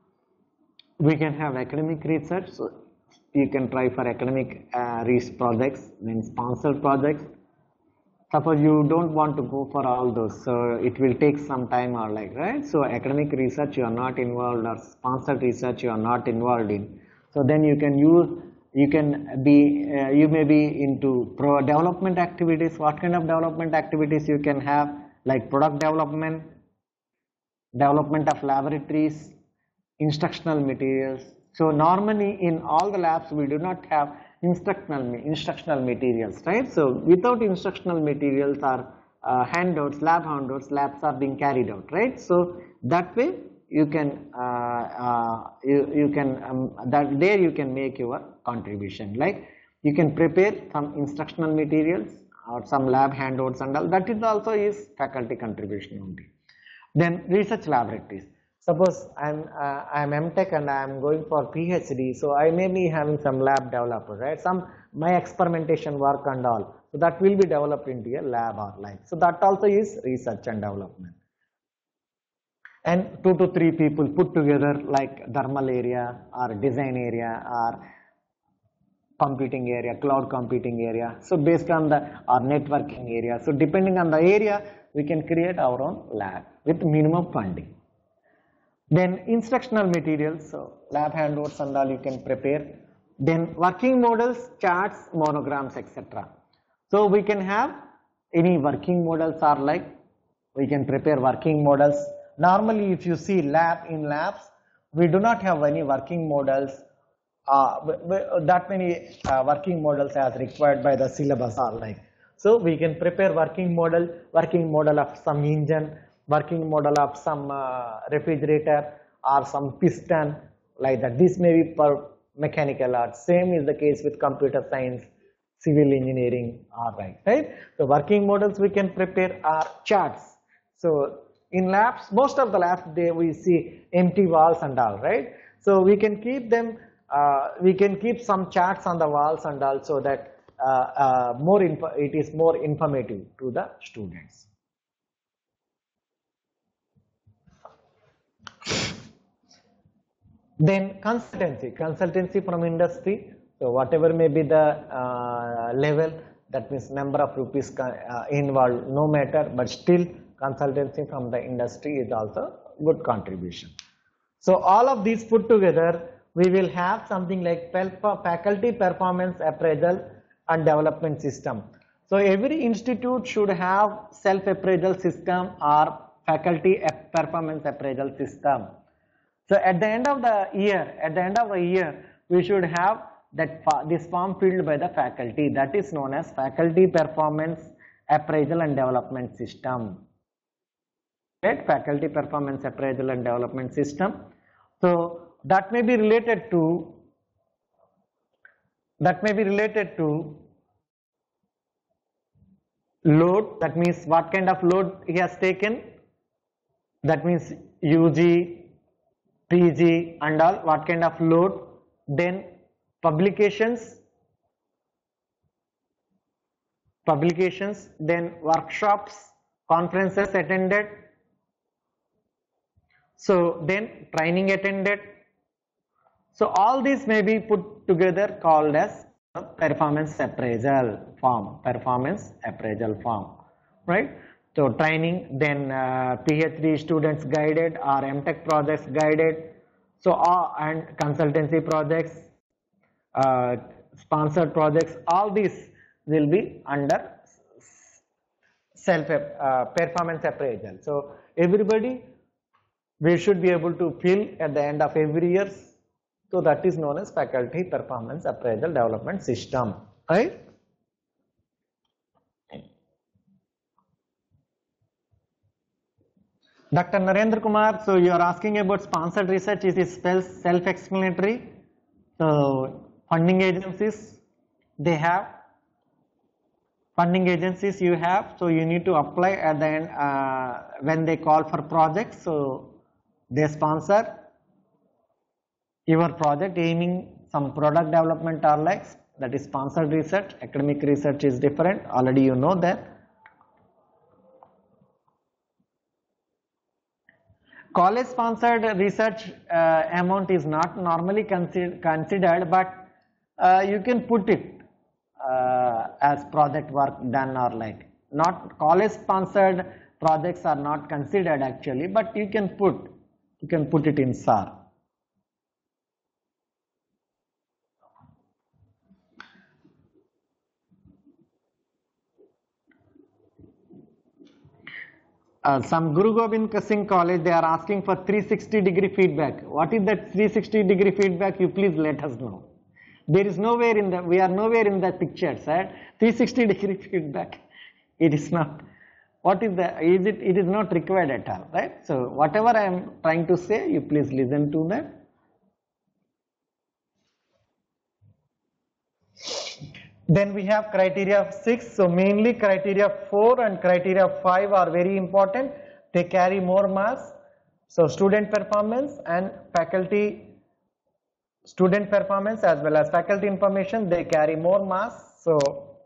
we can have academic research. So you can try for academic uh, research projects, then sponsored projects. Suppose you don't want to go for all those, so it will take some time or like, right? So academic research you are not involved, or sponsored research you are not involved in. So then you can use, you can be, uh, you may be into pro development activities. What kind of development activities you can have? Like product development, development of laboratories, instructional materials. So normally in all the labs we do not have instructional instructional materials, right? So without instructional materials or uh, handouts, lab handouts, labs are being carried out, right? So that way you can uh, uh, you, you can um, that there you can make your contribution. Like you can prepare some instructional materials or some lab handouts and all. That is also is faculty contribution only. Then research laboratories. Suppose I'm uh, I'm M Tech and I'm going for PhD, so I may be having some lab developer, right? Some my experimentation work and all. So that will be developed into a lab or like. So that also is research and development. And two to three people put together like thermal area or design area or computing area, cloud computing area. So based on the or networking area. So depending on the area, we can create our own lab with minimum funding. Then instructional materials, so lab handouts and all you can prepare. Then working models, charts, monograms, et cetera. So we can have any working models are like, we can prepare working models. Normally if you see lab in labs, we do not have any working models uh, w- w- that many uh, working models as required by the syllabus are like. So we can prepare working model, working model of some engine, working model of some uh, refrigerator or some piston like that. This may be per mechanical art. Same is the case with computer science, civil engineering, all right, right? The working models we can prepare are charts. So in labs, most of the labs they we see empty walls and all, right? So we can keep them, uh, we can keep some charts on the walls and all, so that uh, uh, more info, it is more informative to the students. Then consultancy, consultancy from industry. So whatever may be the uh, level, that means number of rupees uh, involved, no matter, but still consultancy from the industry is also good contribution. So all of these put together, we will have something like faculty performance appraisal and development system. So every institute should have self-appraisal system or faculty performance appraisal system. So at the end of the year, at the end of the year, we should have that this form filled by the faculty, that is known as faculty performance appraisal and development system. Right? Faculty performance appraisal and development system. So that may be related to that may be related to load. That means what kind of load he has taken. That means U G, P G and all, what kind of load. Then publications, publications, then workshops, conferences attended. So then training attended. So all these may be put together called as performance appraisal form, performance appraisal form, right? So training, then uh, PhD students guided or M Tech projects guided. So uh, and consultancy projects, uh, sponsored projects, all these will be under self uh, performance appraisal. So everybody, we should be able to fill at the end of every year. So that is known as faculty performance appraisal development system, right? Doctor Narendra Kumar, so you are asking about sponsored research. Is it self-explanatory? So funding agencies, they have funding agencies you have, so you need to apply at the end uh, when they call for projects. So they sponsor your project aiming some product development or like, that is sponsored research. Academic research is different, already you know that. College sponsored research uh, amount is not normally consider considered, but uh, you can put it uh, as project work done or like. Not college sponsored projects are not considered actually, but you can put you can put it in S A R. Uh, some Guru Gobind Singh College, they are asking for three sixty degree feedback. What is that three sixty degree feedback? You please let us know. There is nowhere in the, we are nowhere in the picture, sir. three sixty degree feedback. It is not. What is the, is it, it is not required at all, right? So whatever I am trying to say, you please listen to that. Then we have criteria six. So mainly criteria four and criteria five are very important. They carry more mass. So student performance and faculty, student performance as well as faculty information, they carry more mass. So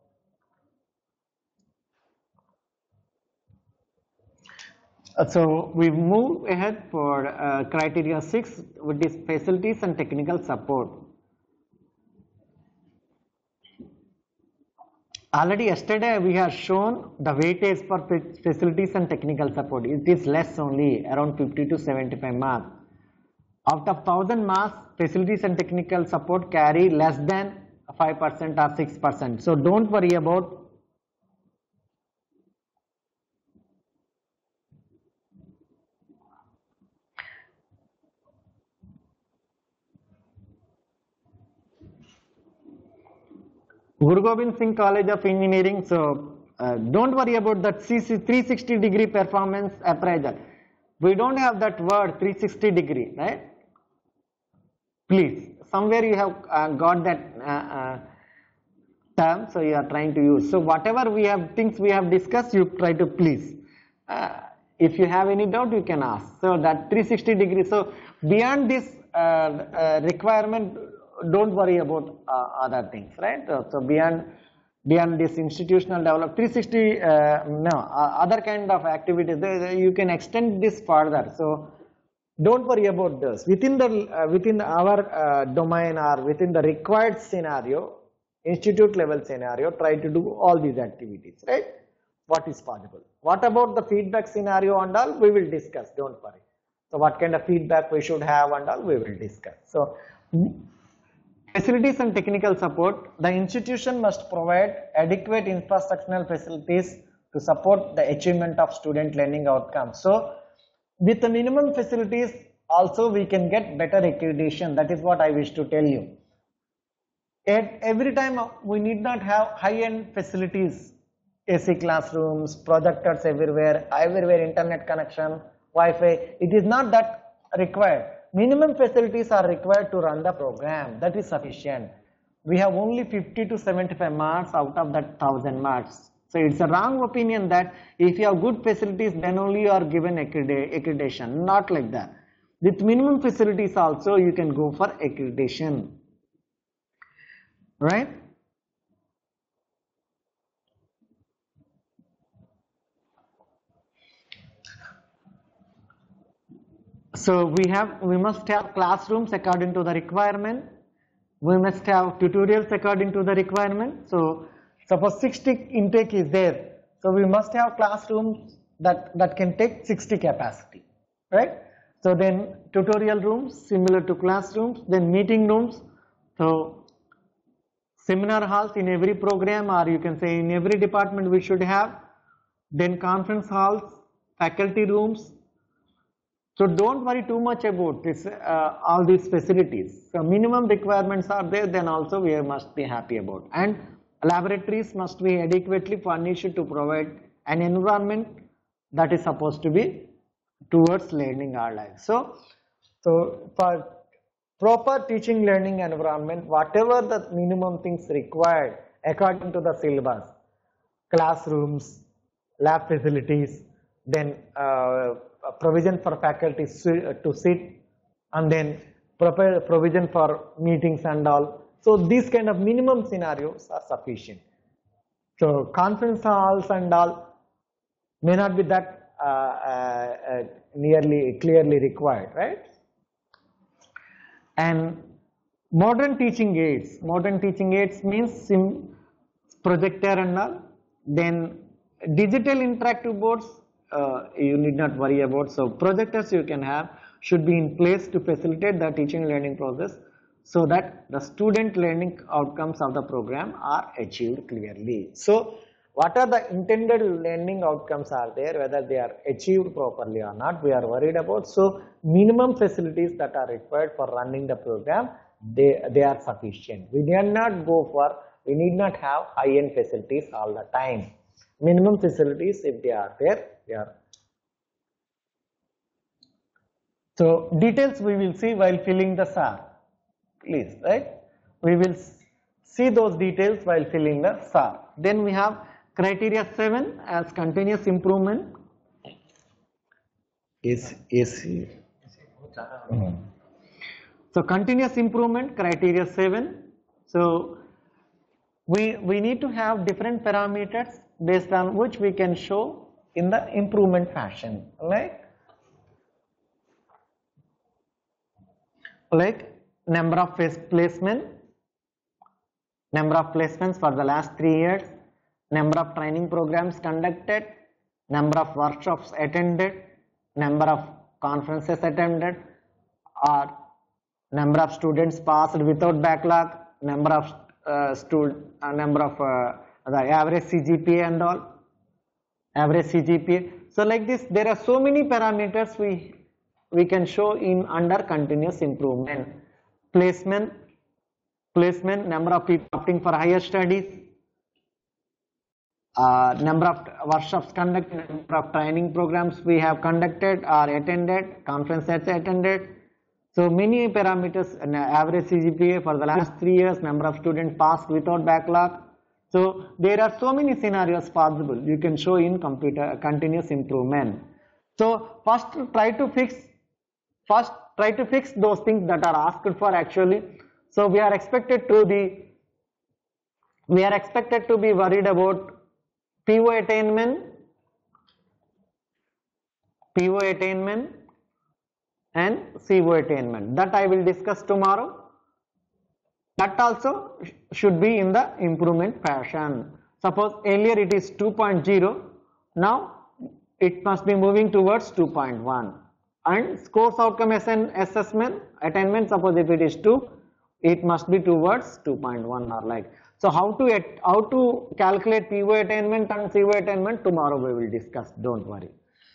so we move ahead for uh, criteria six, which is facilities and technical support. Already yesterday we have shown the weightage for facilities and technical support. It is less only, around fifty to seventy-five marks. Out of one thousand marks, facilities and technical support carry less than five percent or six percent. So don't worry about Guru Gobind Singh College of Engineering. So uh, don't worry about that C C three sixty degree performance appraisal. We don't have that word three sixty degree, right? Please, somewhere you have uh, got that uh, uh, term, so you are trying to use. So whatever we have things we have discussed, you try to please. Uh, if you have any doubt, you can ask. So that three sixty degree. So beyond this uh, uh, requirement, don't worry about uh, other things, right? So, so beyond beyond this institutional develop three sixty, uh, no uh, other kind of activities, they, you can extend this further. So don't worry about this within the uh, within our uh, domain or within the required scenario, institute level scenario. Try to do all these activities, right? What is possible. What about the feedback scenario and all? We will discuss. Don't worry. So what kind of feedback we should have and all? We will discuss. So facilities and technical support. The institution must provide adequate infrastructural facilities to support the achievement of student learning outcomes. So with the minimum facilities also we can get better accreditation. That is what I wish to tell you. At every time we need not have high-end facilities, A C classrooms, projectors everywhere, everywhere internet connection, Wi-Fi. It is not that required. Minimum facilities are required to run the program. That is sufficient. We have only fifty to seventy-five marks out of that one thousand marks. So it's a wrong opinion that if you have good facilities, then only you are given accreditation. Not like that. With minimum facilities also you can go for accreditation. Right? So we have, we must have classrooms according to the requirement. We must have tutorials according to the requirement. So suppose sixty intake is there. So we must have classrooms that, that can take sixty capacity, right? So then tutorial rooms similar to classrooms, then meeting rooms. So seminar halls in every program, or you can say in every department we should have. Then conference halls, faculty rooms. So don't worry too much about this, uh, all these facilities. So minimum requirements are there, then also we must be happy about. And laboratories must be adequately furnished to provide an environment that is supposed to be towards learning our life. So, so for proper teaching learning environment, whatever the minimum things required according to the syllabus, classrooms, lab facilities, then uh, provision for faculty to sit, and then proper provision for meetings and all. So these kind of minimum scenarios are sufficient. So conference halls and all may not be that uh, uh, uh, nearly clearly required, right? And modern teaching aids. Modern teaching aids means sim projector and all. Then digital interactive boards, uh, you need not worry about. So projectors you can have should be in place to facilitate the teaching and learning process, so that the student learning outcomes of the program are achieved clearly. So what are the intended learning outcomes are there, whether they are achieved properly or not, we are worried about. So minimum facilities that are required for running the program, they, they are sufficient. We need not go for, we need not have high-end facilities all the time. Minimum facilities, if they are there, they are. So details we will see while filling the S A R. Please, right? We will see those details while filling the S A R. Then we have criteria seven as continuous improvement. Is is mm-hmm. So continuous improvement criteria seven. So we we need to have different parameters based on which we can show in the improvement fashion, like like number of placement, number of placements for the last three years, number of training programs conducted, number of workshops attended, number of conferences attended, or number of students passed without backlog, number of uh, student, uh, number of uh, the average C G P A and all, average C G P A. So like this, there are so many parameters we we can show in under continuous improvement. Placement, placement, number of people opting for higher studies, uh, number of workshops conducted, number of training programs we have conducted or attended, conferences attended. So many parameters, an average C G P A for the last three years, number of students passed without backlog. So there are so many scenarios possible you can show in computer continuous improvement. So first try to fix, first try to fix those things that are asked for actually. So we are expected to be, we are expected to be worried about P O attainment, P O attainment and C O attainment. That I will discuss tomorrow. That also should be in the improvement fashion. Suppose earlier it is two point zero, now it must be moving towards two point one. And course outcome assessment, attainment, suppose if it is two, it must be towards two point one or like. So how to how to calculate P O attainment and C O attainment, tomorrow we will discuss, don't worry.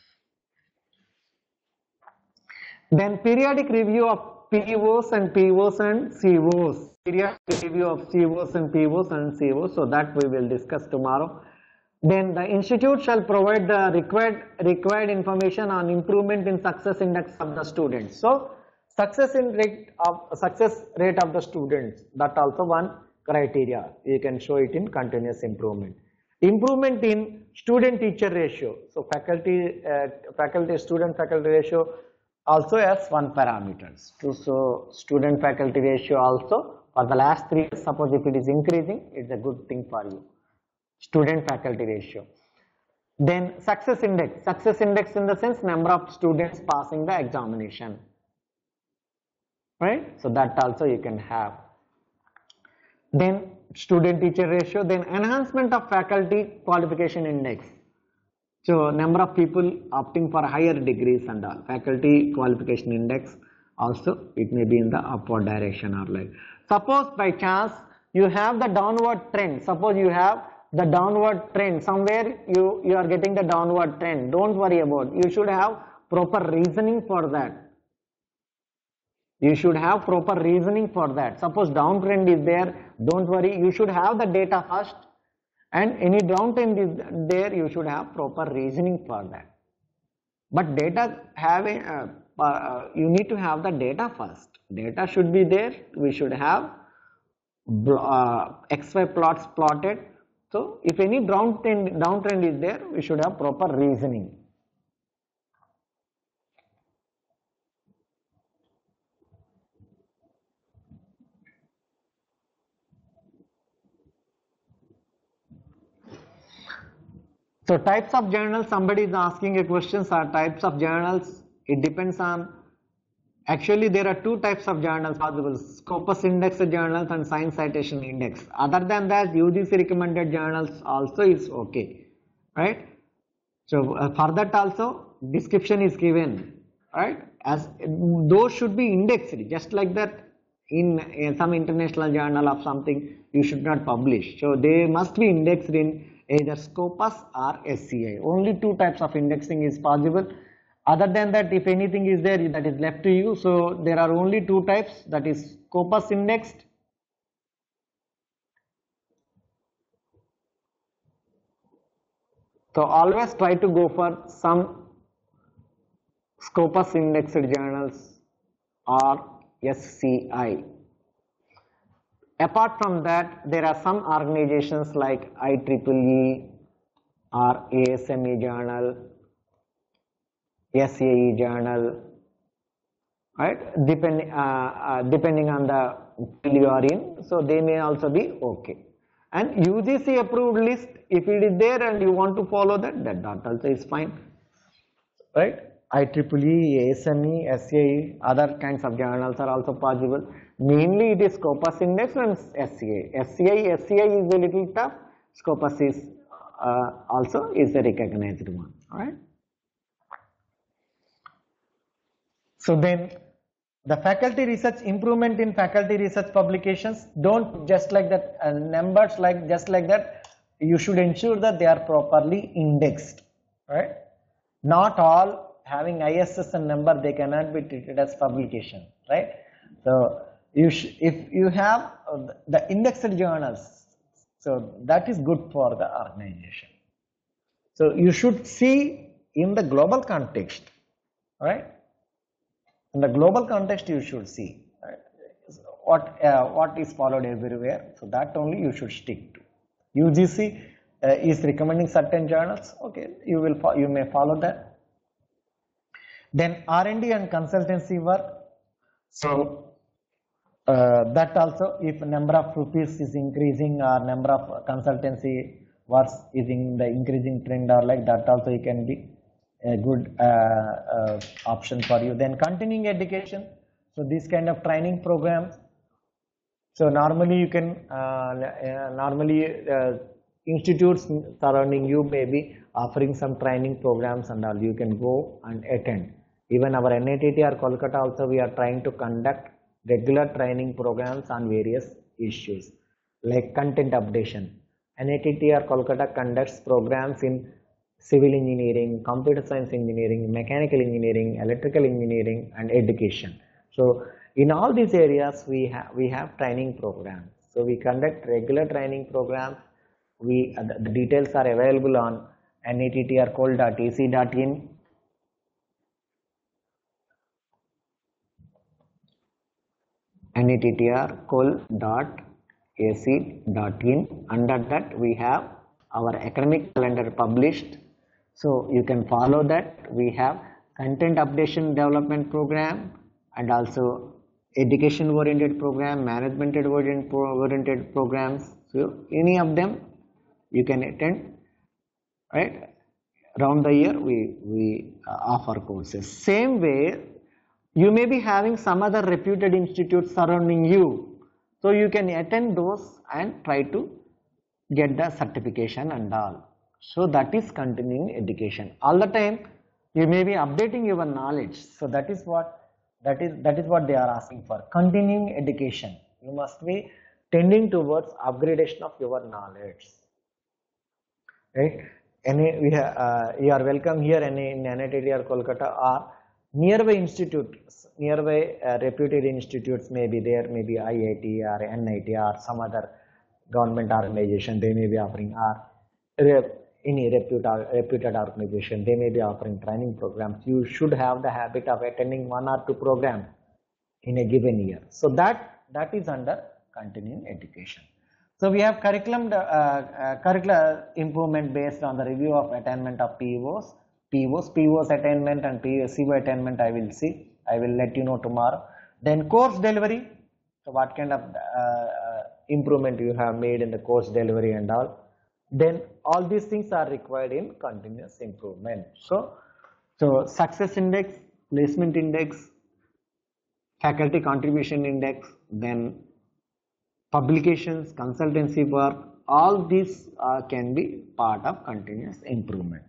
Then periodic review of P Os and P Os and C Os. Periodic review of C Os and P Os and C Os, so that we will discuss tomorrow. Then the institute shall provide the required required information on improvement in success index of the students. So success in rate of success rate of the students, that also one criteria, you can show it in continuous improvement. Improvement in student teacher ratio, so faculty uh, faculty student faculty ratio also as one parameters. So student faculty ratio also for the last three years, suppose if it is increasing, it's a good thing for you. Student faculty ratio. Then success index, success index in the sense number of students passing the examination, right? So that also you can have. Then student teacher ratio, then enhancement of faculty qualification index. So number of people opting for higher degrees and all, faculty qualification index also it may be in the upward direction or like. Suppose by chance you have the downward trend, suppose you have the downward trend, somewhere you, you are getting the downward trend, don't worry about, you should have proper reasoning for that. You should have proper reasoning for that. Suppose downtrend is there, don't worry, you should have the data first, and any downtrend is there, you should have proper reasoning for that. But data having, uh, uh, you need to have the data first. Data should be there, we should have uh, X Y plots plotted. So if any downtrend, downtrend is there, we should have proper reasoning. So types of journals, somebody is asking a question, are types of journals, it depends on, actually there are two types of journals possible, Scopus Index journals and Science Citation Index. Other than that, U G C recommended journals also is okay, right? So uh, for that also description is given, right? As those should be indexed, just like that in, in some international journal of something you should not publish. So they must be indexed in either Scopus or S C I. Only two types of indexing is possible. Other than that, if anything is there, that is left to you. So there are only two types, that is Scopus indexed So always try to go for some Scopus indexed journals or S C I. Apart from that, there are some organizations like I triple E or A S M E journal, S A E journal, right? Depending uh, uh, depending on the field you are in, so they may also be okay. And U G C approved list, if it is there and you want to follow that, that, that also is fine, right? I triple E, A S M E, S A E, other kinds of journals are also possible. Mainly it is Scopus Index and S C I. S C I, S C I is a little tough, Scopus is uh, also is a recognized one, right? So then the faculty research, improvement in faculty research publications, don't just like that uh, numbers like just like that, you should ensure that they are properly indexed, right? Not all having I S S N number, they cannot be treated as publication, right? So you sh if you have uh, the indexed journals, so that is good for the organization. So you should see in the global context, right? In the global context, you should see, right, what uh, what is followed everywhere. So that only you should stick to. U G C uh, is recommending certain journals. Okay, you will you may follow that. Then R and D and consultancy work. So uh, that also, if number of rupees is increasing or number of consultancy works is in the increasing trend or like that, also it can be a good uh, uh, option for you. Then continuing education. So this kind of training programs. So normally you can uh, uh, normally uh, institutes surrounding you may be offering some training programs and all. You can go and attend. Even our N I T T R Kolkata also, we are trying to conduct regular training programs on various issues like content updation. N I T T R Kolkata conducts programs in civil engineering, computer science engineering, mechanical engineering, electrical engineering and education. So in all these areas we have we have training programs. So we conduct regular training programs. We uh, the, the details are available on N I T T R Kol dot A C dot in. N I T T R Kol dot A C dot in. Under that we have our academic calendar published. So you can follow that. We have content updation development program and also education oriented program, management oriented programs. So any of them you can attend, right? Around the year we, we uh, offer courses. Same way, you may be having some other reputed institutes surrounding you. So you can attend those and try to get the certification and all. So that is continuing education. All the time you may be updating your knowledge. So that is what that is that is what they are asking for. Continuing education. You must be tending towards upgradation of your knowledge. Right? Any we have, uh, you are welcome here any in N I T T R Kolkata or nearby institutes, nearby uh, reputed institutes may be there, maybe I I T or N I T or some other government organization, they may be offering, or any reputed, reputed organization, they may be offering training programs. You should have the habit of attending one or two programs in a given year. So that, that is under continuing education. So we have curriculum, uh, uh, curricular improvement based on the review of attainment of P O S. P O S, P O S attainment and C O attainment I will see. I will let you know tomorrow. Then course delivery. So what kind of uh, uh, improvement you have made in the course delivery and all. Then all these things are required in continuous improvement. So, so success index, placement index, faculty contribution index, then publications, consultancy work, all these uh, can be part of continuous improvement.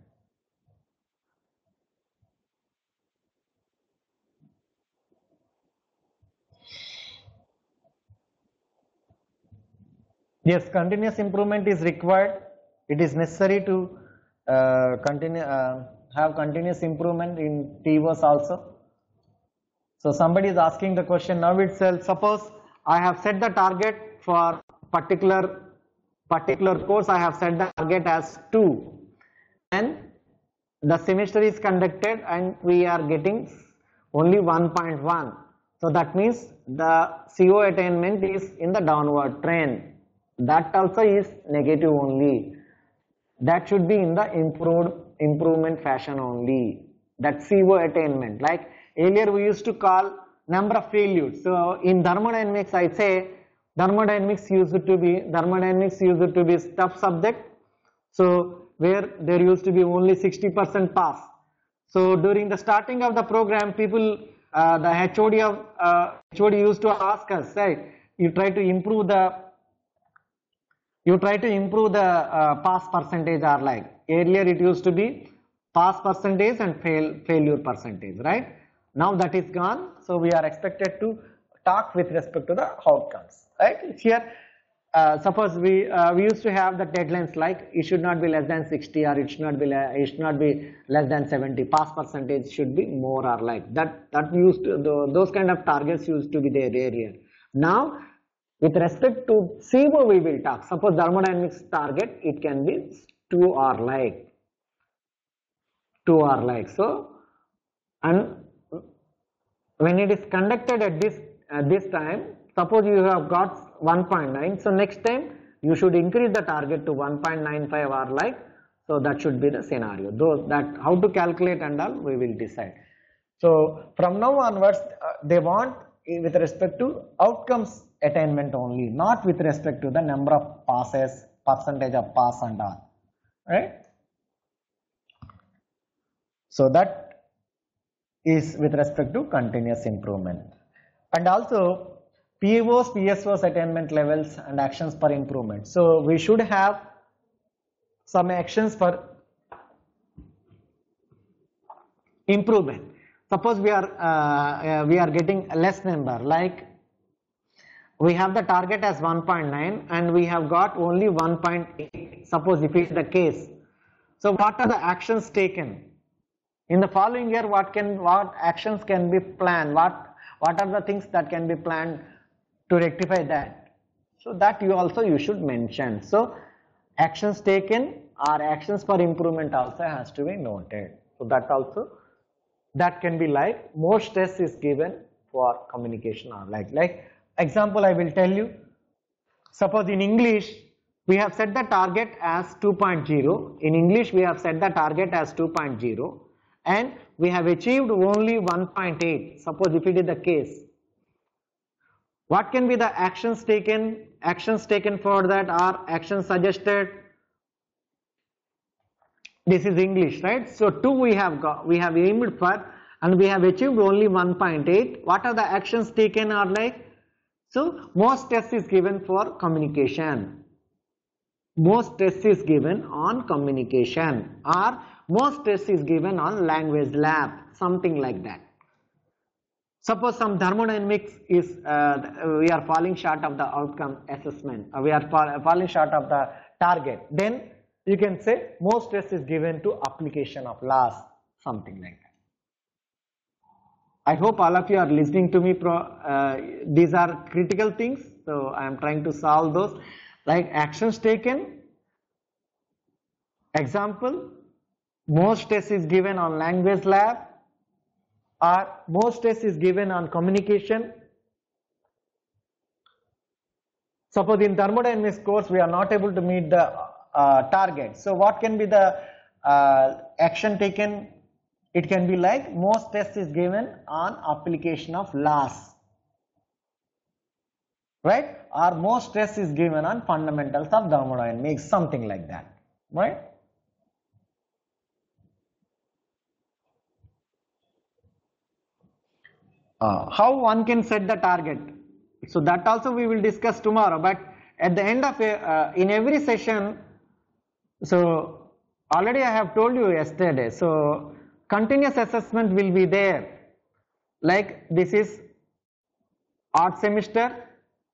Yes, continuous improvement is required. It is necessary to uh, continue uh, have continuous improvement in P O S also. So somebody is asking the question now itself. Suppose I have set the target for particular particular course. I have set the target as two, and the semester is conducted and we are getting only one point one. So that means the C O attainment is in the downward trend. That also is negative only. That should be in the improved improvement fashion only. That C O attainment. Like earlier we used to call number of failures. So in thermodynamics I say thermodynamics used to be thermodynamics used to be tough subject. So where there used to be only sixty percent pass. So during the starting of the program, people uh, the H O D of uh, H O D used to ask us, right? You try to improve the You try to improve the uh, pass percentage or like earlier it used to be pass percentage and fail failure percentage, right? Now that is gone. So we are expected to talk with respect to the outcomes, right? Here, uh, suppose we uh, we used to have the deadlines like it should not be less than sixty or it should not be it should not be less than seventy. Pass percentage should be more or like that. That used to, the, those kind of targets used to be there earlier. Now, with respect to C O, we will talk. Suppose thermodynamics target, it can be two or like, two or like. So, and when it is conducted at this at this time, suppose you have got one point nine. So next time you should increase the target to one point nine five or like. So that should be the scenario. Those that how to calculate and all we will decide. So from now onwards, uh, they want with respect to outcomes attainment only, not with respect to the number of passes, percentage of pass and all, right? So that is with respect to continuous improvement. And also P Os, P S Os attainment levels and actions for improvement. So we should have some actions for improvement. Suppose we are uh, uh, we are getting a less number, like we have the target as one point nine and we have got only one point eight. Suppose if it is the case, so what are the actions taken in the following year? What can what actions can be planned? What what are the things that can be planned to rectify that? So that you also you should mention. So actions taken or actions for improvement also has to be noted. So that also, that can be like more stress is given for communication or like, like example I will tell you. Suppose in English we have set the target as two point zero. In English we have set the target as two point zero and we have achieved only one point eight. Suppose if it is the case, what can be the actions taken? Actions taken for that or actions suggested? This is English, right? So two we have got, we have aimed for and we have achieved only one point eight. What are the actions taken or like? So more stress is given for communication. More stress is given on communication or more stress is given on language lab, something like that. Suppose some thermodynamics is, uh, we are falling short of the outcome assessment, uh, we are fall, falling short of the target, then you can say more stress is given to application of laws, something like that. I hope all of you are listening to me. Pro, uh, these are critical things, so I am trying to solve those. Like actions taken, example, more stress is given on language lab, or more stress is given on communication. Suppose in thermodynamics course we are not able to meet the uh, target. So what can be the uh, action taken? It can be like more stress is given on application of laws, right? Or more stress is given on fundamentals of thermodynamics, something like that, right? Uh, how one can set the target? So that also we will discuss tomorrow. But at the end of a, uh, in every session, so already I have told you yesterday. So continuous assessment will be there. Like this is odd semester.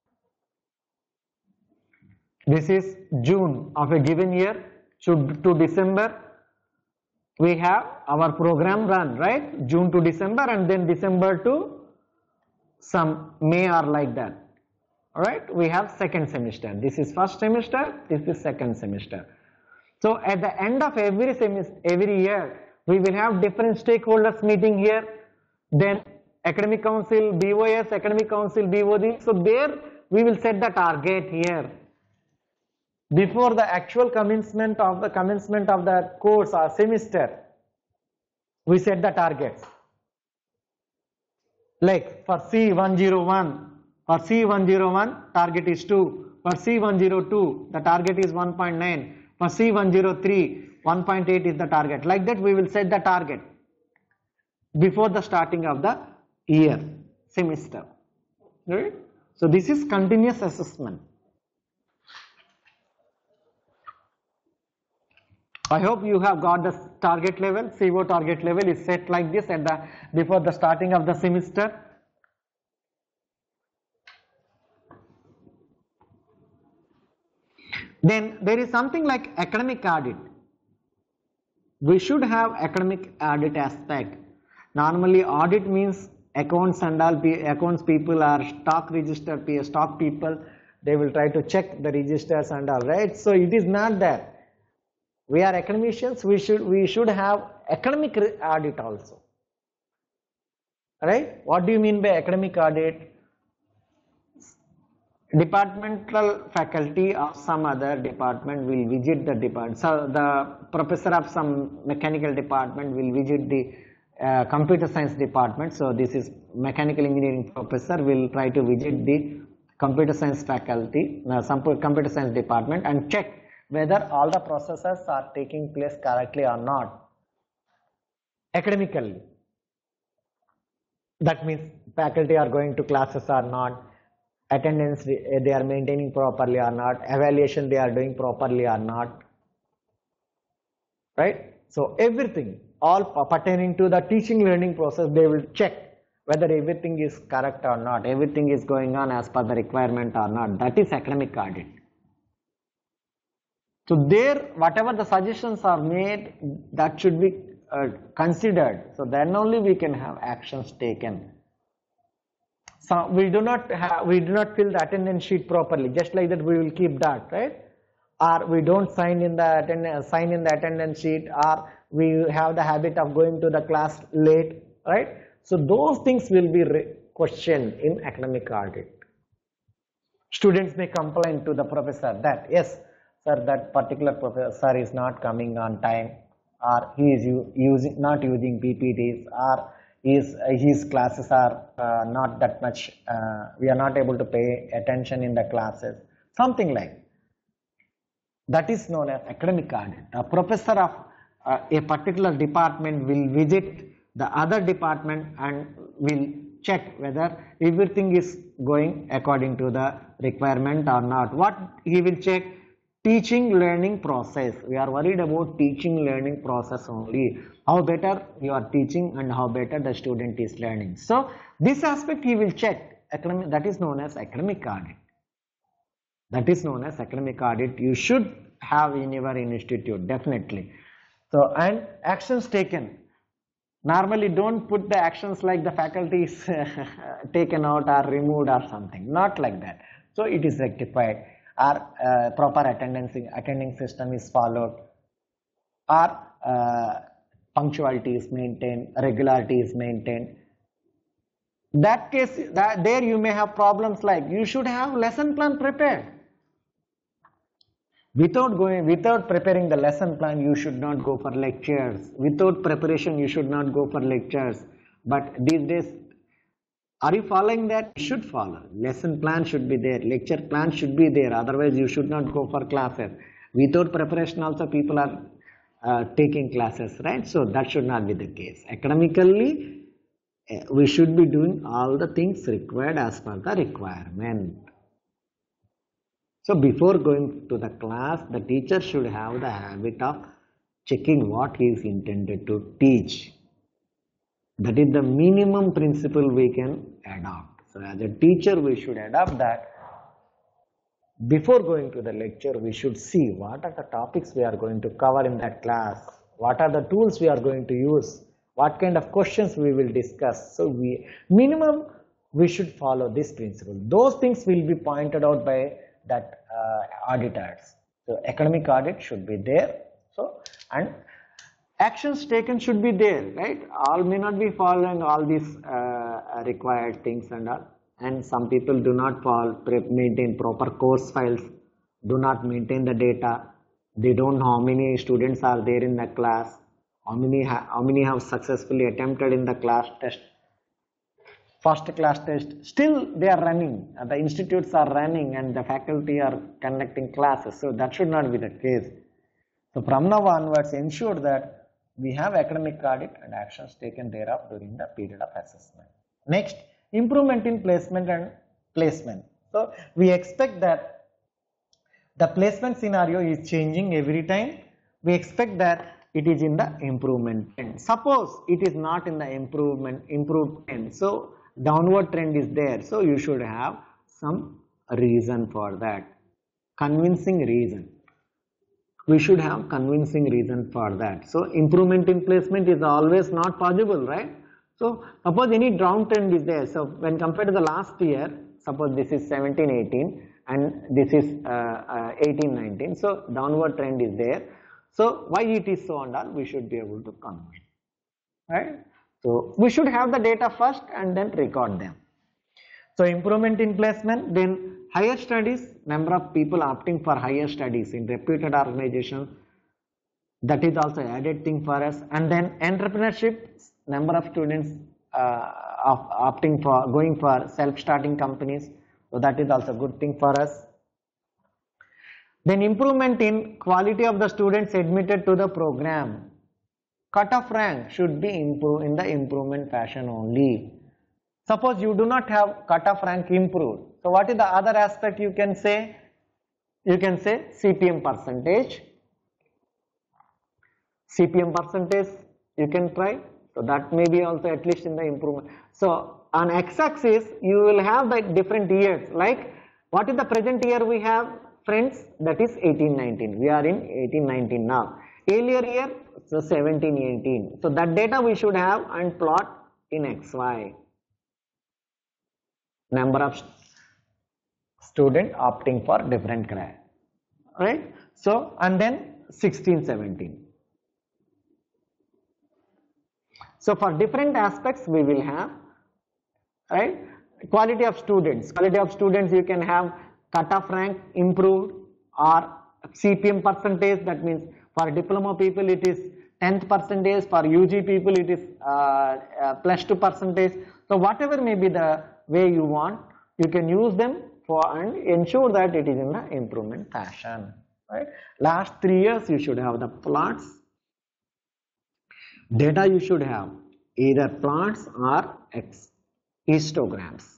This is June of a given year to, to December. We have our program run, right? June to December and then December to some May or like that. Alright, we have second semester. This is first semester, this is second semester. So at the end of every semester, every year, we will have different stakeholders meeting here. Then academic council, B O S, academic council, B O D. So there we will set the target here. Before the actual commencement of the commencement of the course or semester, we set the targets. Like for C one oh one, for C one oh one target is two, for C one oh two the target is one point nine, for C one oh three one point eight is the target. Like that we will set the target before the starting of the year, semester, right? So this is continuous assessment. I hope you have got the target level. C O target level is set like this at the before the starting of the semester. Then there is something like academic audit. We should have academic audit aspect. Normally audit means accounts and all pe- accounts people are stock register pe- stock people, they will try to check the registers and all, right? So it is not that. We are academicians, we should we should have academic audit also, right? What do you mean by academic audit? Departmental faculty of some other department will visit the department. So the professor of some mechanical department will visit the uh, computer science department. So this is mechanical engineering professor will try to visit the computer science faculty, uh, some computer science department, and check whether all the processes are taking place correctly or not academically. That means faculty are going to classes or not, attendance they are maintaining properly or not, evaluation they are doing properly or not, right? So everything, all pertaining to the teaching learning process, they will check whether everything is correct or not, everything is going on as per the requirement or not. That is academic audit. So there, whatever the suggestions are made, that should be uh, considered. So then only we can have actions taken. So we do not have, we do not fill the attendance sheet properly. Just like that, we will keep that, right? Or we don't sign in the attendance sign in the attendance sheet, or we have the habit of going to the class late, right? So those things will be questioned in academic audit. Students may complain to the professor that yes, sir, that particular professor is not coming on time, or he is using not using P P Ts, or his his classes are uh, not that much. Uh, we are not able to pay attention in the classes. Something like that is known as academic audit. A professor of uh, a particular department will visit the other department and will check whether everything is going according to the requirement or not. What he will check? Teaching learning process. We are worried about teaching learning process only. How better you are teaching and how better the student is learning. So this aspect he will check. Academic, that is known as academic audit. That is known as academic audit. You should have in your institute, definitely. So, and actions taken. Normally don't put the actions like the faculty is taken out or removed or something. Not like that. So it is rectified. Or uh, proper attendance attending system is followed, or uh, punctuality is maintained, regularity is maintained. That case, that there you may have problems like you should have lesson plan prepared. Without going, without preparing the lesson plan, you should not go for lectures. Without preparation, you should not go for lectures. But these days, are you following that? You should follow. Lesson plan should be there. Lecture plan should be there. Otherwise, you should not go for classes. Without preparation also, people are uh, taking classes, right? So that should not be the case. Academically, uh, we should be doing all the things required as per the requirement. So before going to the class, the teacher should have the habit of checking what he is intended to teach. That is the minimum principle we can adopt. So as a teacher, we should adopt that. Before going to the lecture, we should see what are the topics we are going to cover in that class, what are the tools we are going to use, what kind of questions we will discuss. So we minimum we should follow this principle. Those things will be pointed out by that uh, auditors. So academic audit should be there. So and actions taken should be there, right? All may not be following all these uh, required things and all. And some people do not follow, maintain proper course files, do not maintain the data. They don't know how many students are there in the class, how many, ha how many have successfully attempted in the class test, first class test. Still they are running, the institutes are running and the faculty are conducting classes. So that should not be the case. So from now onwards, ensure that we have academic audit and actions taken thereof during the period of assessment. Next, improvement in placement and placement. So we expect that the placement scenario is changing every time. We expect that it is in the improvement trend. Suppose it is not in the improvement improved trend, so downward trend is there. So you should have some reason for that, convincing reason. We should have convincing reason for that. So improvement in placement is always not possible, right? So suppose any downtrend is there. So when compared to the last year, suppose this is seventeen eighteen and this is uh, uh, eighteen nineteen. So downward trend is there. So why it is so and all, we should be able to convert, right? So we should have the data first and then record them. So improvement in placement, then higher studies, number of people opting for higher studies in reputed organizations, that is also added thing for us. And then entrepreneurship, number of students uh, opting for going for self-starting companies, so that is also a good thing for us. Then improvement in quality of the students admitted to the program. Cut-off rank should be improved in the improvement fashion only. Suppose you do not have cut-off rank improved. So what is the other aspect you can say? You can say C P M percentage. C P M percentage you can try. So that may be also at least in the improvement. So on x-axis you will have the different years. Like what is the present year we have, friends? That is eighteen nineteen. We are in eighteen nineteen now. Earlier year, so seventeen eighteen. So that data we should have and plot in X Y. Number of student opting for different grade, right? So and then sixteen seventeen. So for different aspects we will have, right? Quality of students. Quality of students you can have cut-off rank improved or C P M percentage. That means for diploma people it is tenth percentage, for U G people it is uh, uh, plus two percentage. So whatever may be the way you want, you can use them for and ensure that it is in the improvement fashion, right? Last three years you should have the plots. Data you should have either plots or X histograms.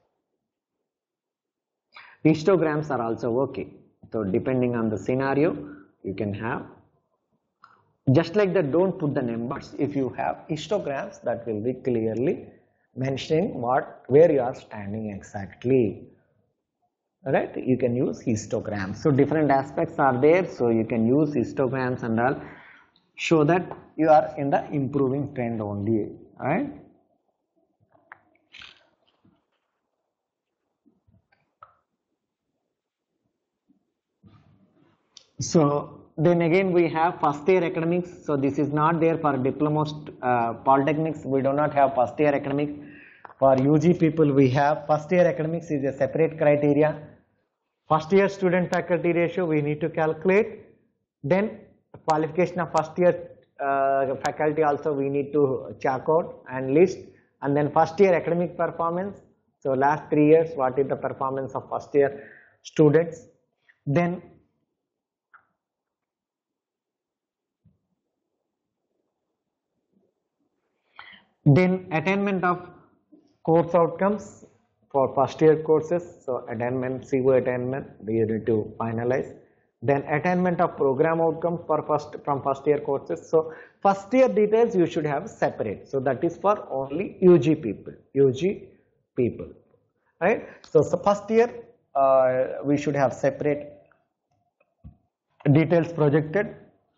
Histograms are also okay. So depending on the scenario, you can have, just like that, don't put the numbers. If you have histograms, that will be clearly mentioning what, where you are standing exactly, right? You can use histograms. So different aspects are there, so you can use histograms and all, show that you are in the improving trend only, right? So then again we have first year academics. So this is not there for diploma uh, polytechnics. We do not have first year academics. For U G people we have first year academics is a separate criteria. First year student faculty ratio we need to calculate. Then qualification of first year uh, faculty also we need to check out and list. And then first year academic performance. So last three years what is the performance of first year students. Then Then attainment of course outcomes for first year courses. So attainment, C O attainment, we need to finalize. Then attainment of program outcomes for first from first year courses. So first year details you should have separate. So that is for only U G people. U G people, right? So, so first year uh, we should have separate details projected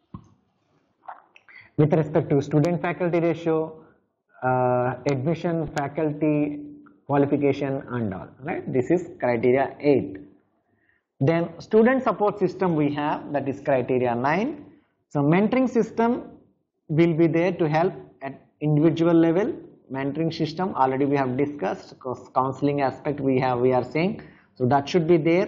with respect to student faculty ratio, Uh, admission, faculty, qualification and all, right? This is criteria eight. Then student support system we have, that is criteria nine. So mentoring system will be there to help at individual level. Mentoring system already we have discussed. Counseling aspect we have, we are saying, so that should be there.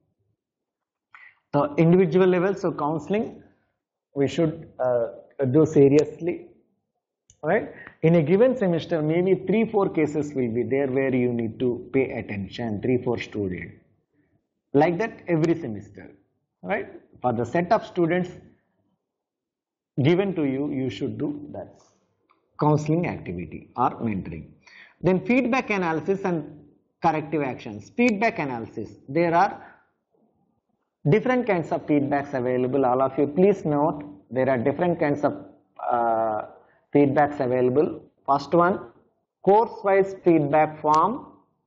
So individual level, so counseling we should uh, do seriously, right? In a given semester, maybe three, four cases will be there where you need to pay attention, three, four students. Like that every semester, right? For the set of students given to you, you should do that counseling activity or mentoring. Then feedback analysis and corrective actions. Feedback analysis, there are different kinds of feedbacks available. All of you please note, there are different kinds of uh, feedbacks available. First one, course-wise feedback form.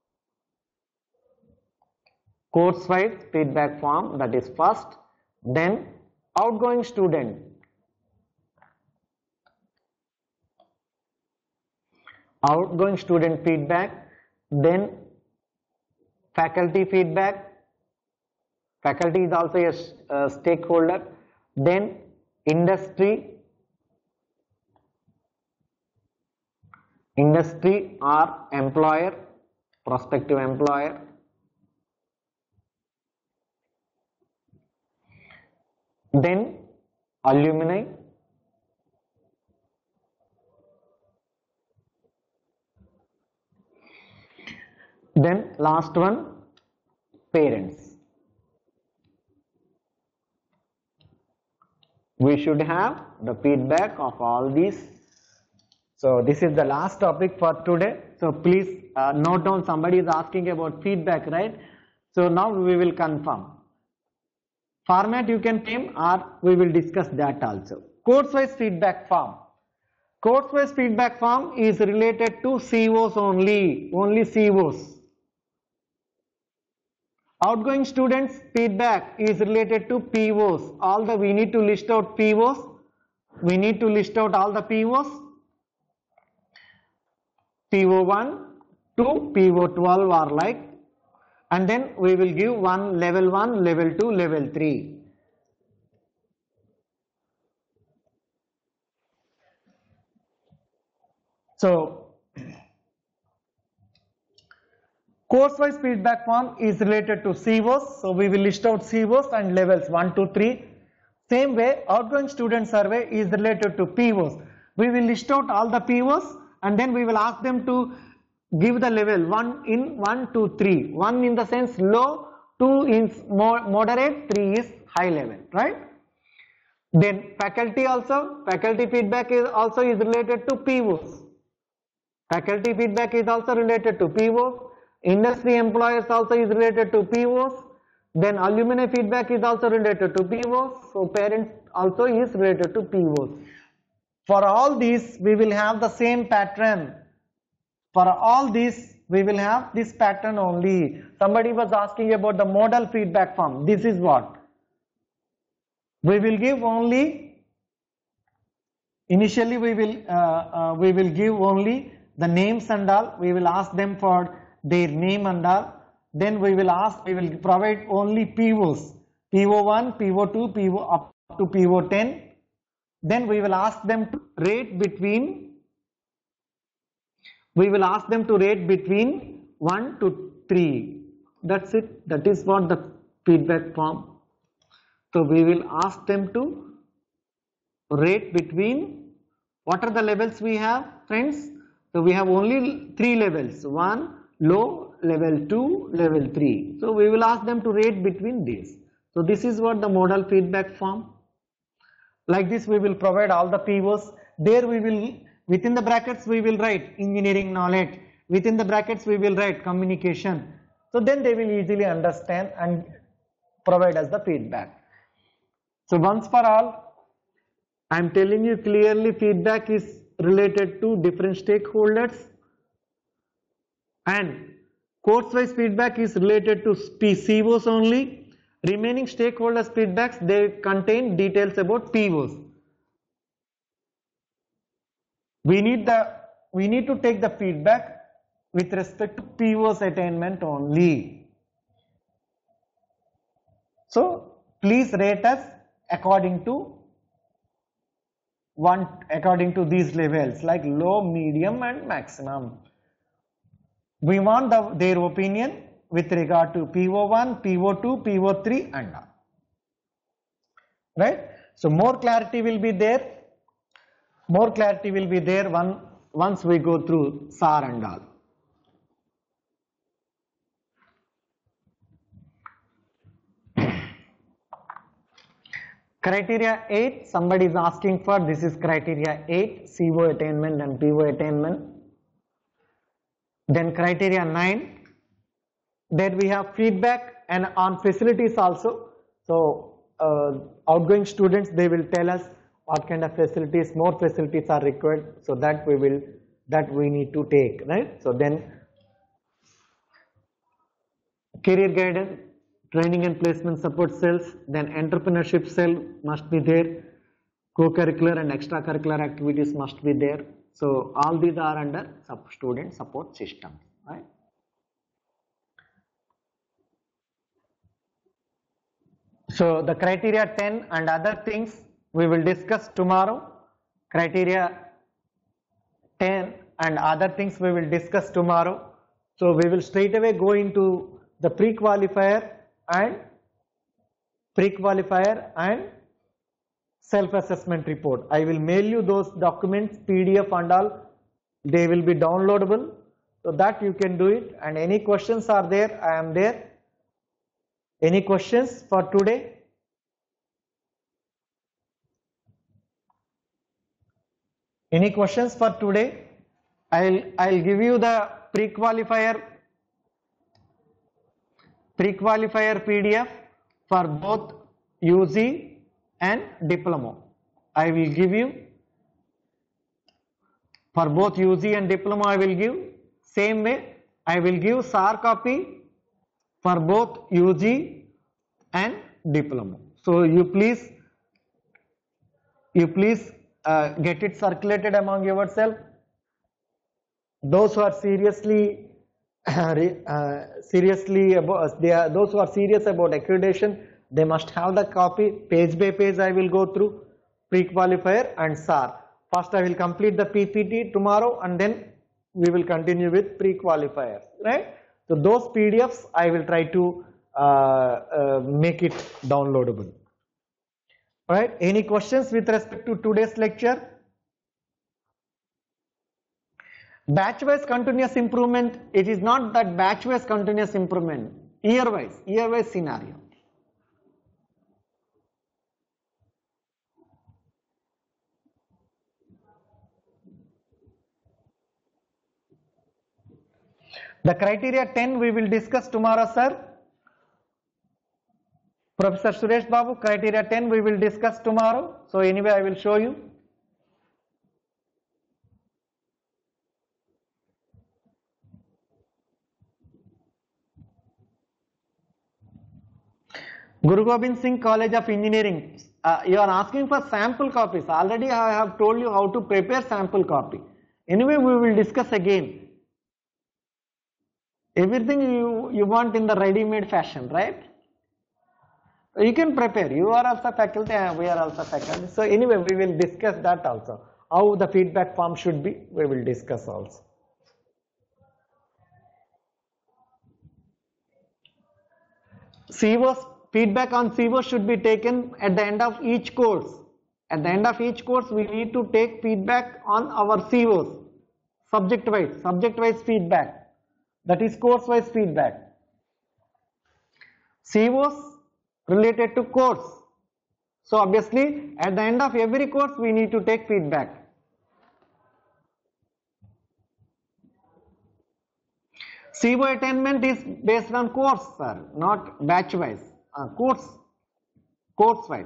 Course-wise feedback form, that is first. Then outgoing student. outgoing student feedback, then faculty feedback. Faculty is also a, a stakeholder, then industry, industry or employer, prospective employer, then alumni, then last one, parents. We should have the feedback of all these. So this is the last topic for today. So please uh, note down, somebody is asking about feedback, right? So now we will confirm. Format you can name, or we will discuss that also. Course-wise feedback form. Course-wise feedback form is related to C Os only, only C Os. Outgoing students feedback is related to P Os. All the we need to list out P Os. We need to list out all the P Os. P O one to P O twelve are like, and then we will give one level one, level two, level three. So course-wise feedback form is related to C Os, so we will list out C Os and levels one, two, three. Same way, outgoing student survey is related to P Os. We will list out all the P Os and then we will ask them to give the level one in one, two, three. one in the sense low, two is moderate, three is high level, right? Then faculty also, faculty feedback is also is related to P Os. Faculty feedback is also related to P Os. Industry employers also is related to P Os. Then alumni feedback is also related to P Os. So parents also is related to P Os. For all these we will have the same pattern. For all these we will have this pattern only. Somebody was asking about the modal feedback form. This is what we will give only. Initially we will uh, uh, we will give only the names and all. We will ask them for their name and all. Then we will ask, we will provide only P Os, P O one, P O two, P O up to P O ten. Then we will ask them to rate between, we will ask them to rate between one to three. That's it. That is what the feedback form. So we will ask them to rate between, what are the levels we have, friends? So we have only three levels, one, low, level two, level three. So we will ask them to rate between these. So this is what the modal feedback form. Like this we will provide all the P Os. There we will, within the brackets we will write engineering knowledge. Within the brackets we will write communication. So then they will easily understand and provide us the feedback. So once for all, I am telling you clearly, feedback is related to different stakeholders, and course-wise feedback is related to C Os only. Remaining stakeholders feedbacks, they contain details about P Os. We need the we need to take the feedback with respect to P Os attainment only. So please rate us according to one according to these levels, like low, medium and maximum. We want the, their opinion with regard to P O one, P O two, P O three and all. Right? So more clarity will be there. More clarity will be there one, once we go through S A R and all. Criteria eight, somebody is asking for, this is criteria eight, C O attainment and P O attainment. Then criteria nine, there we have feedback and on facilities also. So uh, outgoing students, they will tell us what kind of facilities, more facilities are required, so that we will, that we need to take, right? So then career guidance, training and placement support cells, then entrepreneurship cell must be there, co-curricular and extracurricular activities must be there. So all these are under sub student support systems, right? So the criteria ten and other things we will discuss tomorrow. Criteria ten and other things we will discuss tomorrow. So we will straight away go into the pre-qualifier and pre-qualifier and self-assessment report. I will mail you those documents, P D F and all. They will be downloadable, so that you can do it. And any questions are there, I am there. Any questions for today? Any questions for today? I'll I'll give you the pre-qualifier pre-qualifier P D F for both U G and diploma. I will give you for both U G and diploma. I will give same way. I will give S A R copy for both U G and diploma. So you please you please uh, get it circulated among yourself. Those who are seriously uh, seriously about they are those who are serious about accreditation, they must have the copy. Page by page I will go through pre-qualifier and S A R. First I will complete the P P T tomorrow, and then we will continue with pre-qualifiers, right? So those P D Fs I will try to uh, uh, make it downloadable. Right? Any questions with respect to today's lecture? Batch-wise continuous improvement, it is not that batch-wise continuous improvement, year-wise, year-wise scenario. The criteria ten we will discuss tomorrow, sir. Professor Suresh Babu, criteria ten we will discuss tomorrow. So anyway, I will show you. Guru Gobind Singh College of Engineering. Uh, you are asking for sample copies. Already I have told you how to prepare sample copy. Anyway, we will discuss again. Everything you, you want in the ready-made fashion, right? You can prepare. You are also faculty and we are also faculty. So anyway, we will discuss that also. How the feedback form should be, we will discuss also. C O S, feedback on C O S should be taken at the end of each course. At the end of each course, we need to take feedback on our C O S, subject-wise, subject-wise feedback. That is course-wise feedback. C O S related to course. So obviously at the end of every course we need to take feedback. C O attainment is based on course, sir, not batch-wise. Uh, course, course-wise.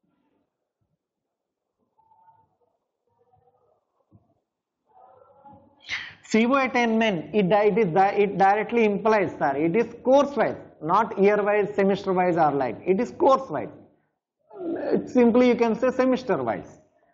C O attainment, it, it, is, it directly implies, sir, it is course-wise, not year-wise, semester-wise or like. It is course-wise. Simply you can say semester-wise.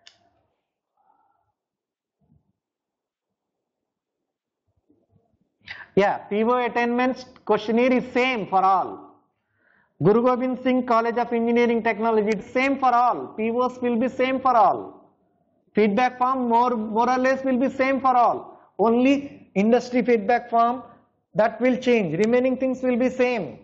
Yeah, P O attainment questionnaire is same for all. Guru Gobind Singh College of Engineering Technology, it's same for all. P Os will be same for all. Feedback form more, more or less will be same for all. Only industry feedback form that will change. Remaining things will be same.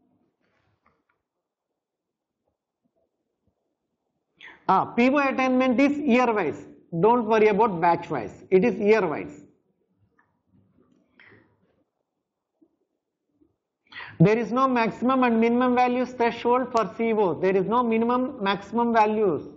Ah, P O attainment is year wise. Don't worry about batch wise. It is year wise. There is no maximum and minimum values threshold for C O. There is no minimum maximum values.